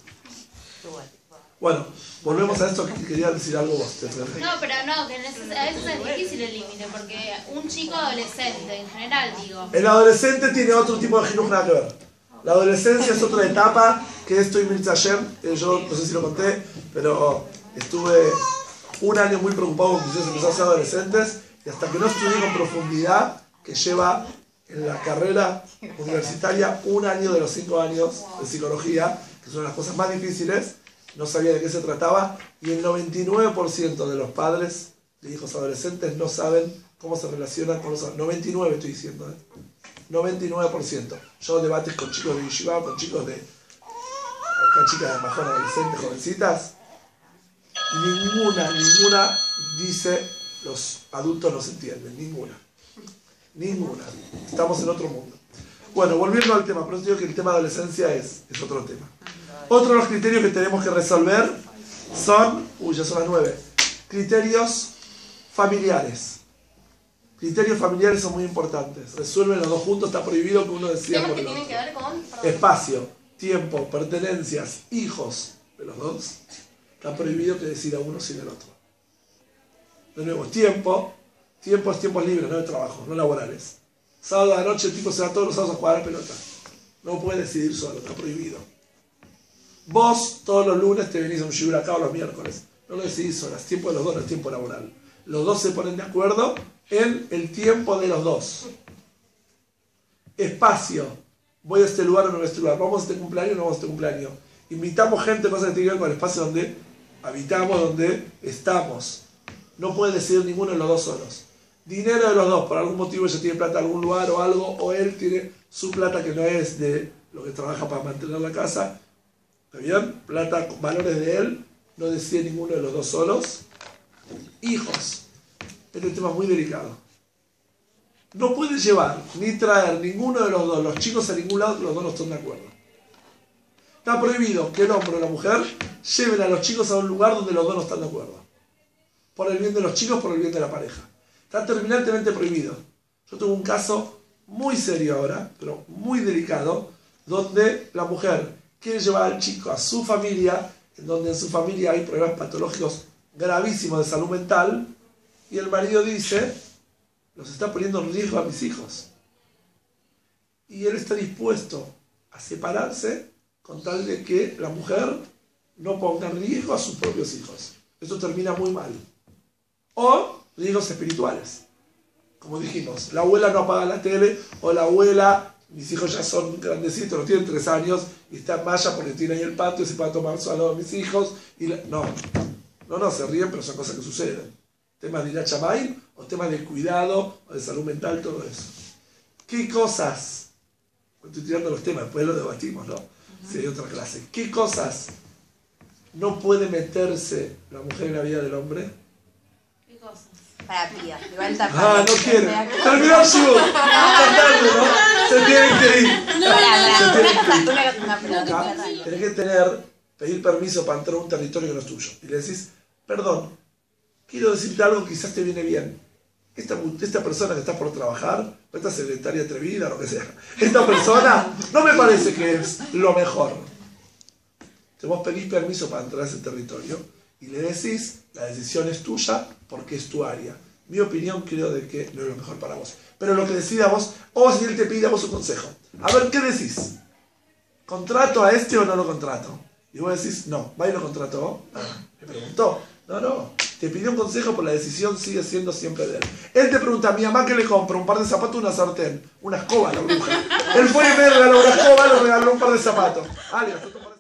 Bueno, volvemos a esto que quería decir algo vos. No, pero no, que a veces es difícil el límite, porque un chico adolescente, en general, digo. El adolescente tiene otro tipo de jinuj nada que ver. La adolescencia es otra etapa, que estoy Mirza Hashem, yo no sé si lo conté, pero estuve un año muy preocupado cuando yo empecé a ser adolescentes, y hasta que no estudié con profundidad, que lleva en la carrera universitaria un año de los cinco años de psicología, que son las cosas más difíciles, no sabía de qué se trataba, y el noventa y nueve por ciento de los padres de hijos adolescentes no saben cómo se relacionan con los adolescentes. noventa y nueve estoy diciendo, ¿eh? noventa y nueve por ciento. Yo debates con chicos de Yeshiva, con chicos de... acá chicas de majón adolescentes, jovencitas. Ninguna, ninguna dice los adultos no se entienden. Ninguna. Ninguna. Estamos en otro mundo. Bueno, volviendo al tema, por eso digo que el tema de adolescencia es, es otro tema. Otro de los criterios que tenemos que resolver son, uy, ya son las nueve, criterios familiares. Criterios familiares son muy importantes. Resuelven los dos juntos, está prohibido que uno decida por el otro. ¿Temas que tienen que ver con? Perdón. Espacio, tiempo, pertenencias, hijos de los dos. Está prohibido que decida uno sin el otro. De nuevo, tiempo. Tiempo es tiempos libres, no de trabajo, no laborales. Sábado a la noche el tipo se va todos los sábados a jugar a la pelota. No puede decidir solo, está prohibido. Vos todos los lunes te venís a un shiur acá o los miércoles. No lo decidís solo, es tiempo de los dos, no es tiempo laboral. Los dos se ponen de acuerdo en el tiempo de los dos. Espacio. Voy a este lugar o no voy a este lugar. Vamos a este cumpleaños o no vamos a este cumpleaños. Invitamos gente, cosas que tienen que ver con el espacio donde habitamos, donde estamos. No puede decidir ninguno de los dos solos. Dinero de los dos, por algún motivo ella tiene plata en algún lugar o algo, o él tiene su plata que no es de lo que trabaja para mantener la casa. ¿Está bien? Plata, valores de él, no decide ninguno de los dos solos. Hijos. Este es un tema muy delicado. No puede llevar ni traer ninguno de los dos, los chicos a ningún lado que los dos no estén de acuerdo. Está prohibido que el hombre o la mujer lleven a los chicos a un lugar donde los dos no están de acuerdo. Por el bien de los chicos, por el bien de la pareja. Está terminantemente prohibido. Yo tuve un caso muy serio ahora, pero muy delicado, donde la mujer quiere llevar al chico a su familia, en donde en su familia hay problemas patológicos gravísimos de salud mental, y el marido dice, los está poniendo en riesgo a mis hijos. Y él está dispuesto a separarse con tal de que la mujer no ponga en riesgo a sus propios hijos. Esto termina muy mal. O riesgos espirituales. Como dijimos, la abuela no apaga la tele, o la abuela, mis hijos ya son grandecitos, no tienen tres años, y está en malla porque tiene ahí el patio, se puede tomar solo a mis hijos, y la... no, no, no, se ríen, pero son cosas que suceden. Temas de irachamay, o temas de cuidado, o de salud mental, todo eso. ¿Qué cosas? Estoy tirando los temas, después lo debatimos, ¿no? Si hay otra clase. ¿Qué cosas no puede meterse la mujer en la vida del hombre? ¿Qué cosas? Para pida, igual está. Ah, no quiere. Terminó el show. Está tarde, ¿no? Se tienen que ir. Pará, Se pará, tienen una que ir. cosa, una cosa, una pregunta. Acá tenés que tener, pedir permiso para entrar a un territorio que no es tuyo. Y le decís, perdón, quiero decirte algo que quizás te viene bien. Esta, esta persona que está por trabajar, esta secretaria atrevida, lo que sea, esta persona no me parece que es lo mejor. Te vos pedís permiso para entrar a ese territorio y le decís, la decisión es tuya porque es tu área. Mi opinión creo de que no es lo mejor para vos. Pero lo que decida vos, o si él te pide a vos un consejo. A ver, ¿qué decís? ¿Contrato a este o no lo contrato? Y vos decís, no, ¿va y lo contrató? Ah, me preguntó. No, no, te pidió un consejo, pero la decisión sigue siendo siempre de él. Él te pregunta, a mi mamá que le compra un par de zapatos, una sartén, una escoba, la bruja. Él fue y me regaló una escoba, le regaló un par de zapatos. Ah, le gastó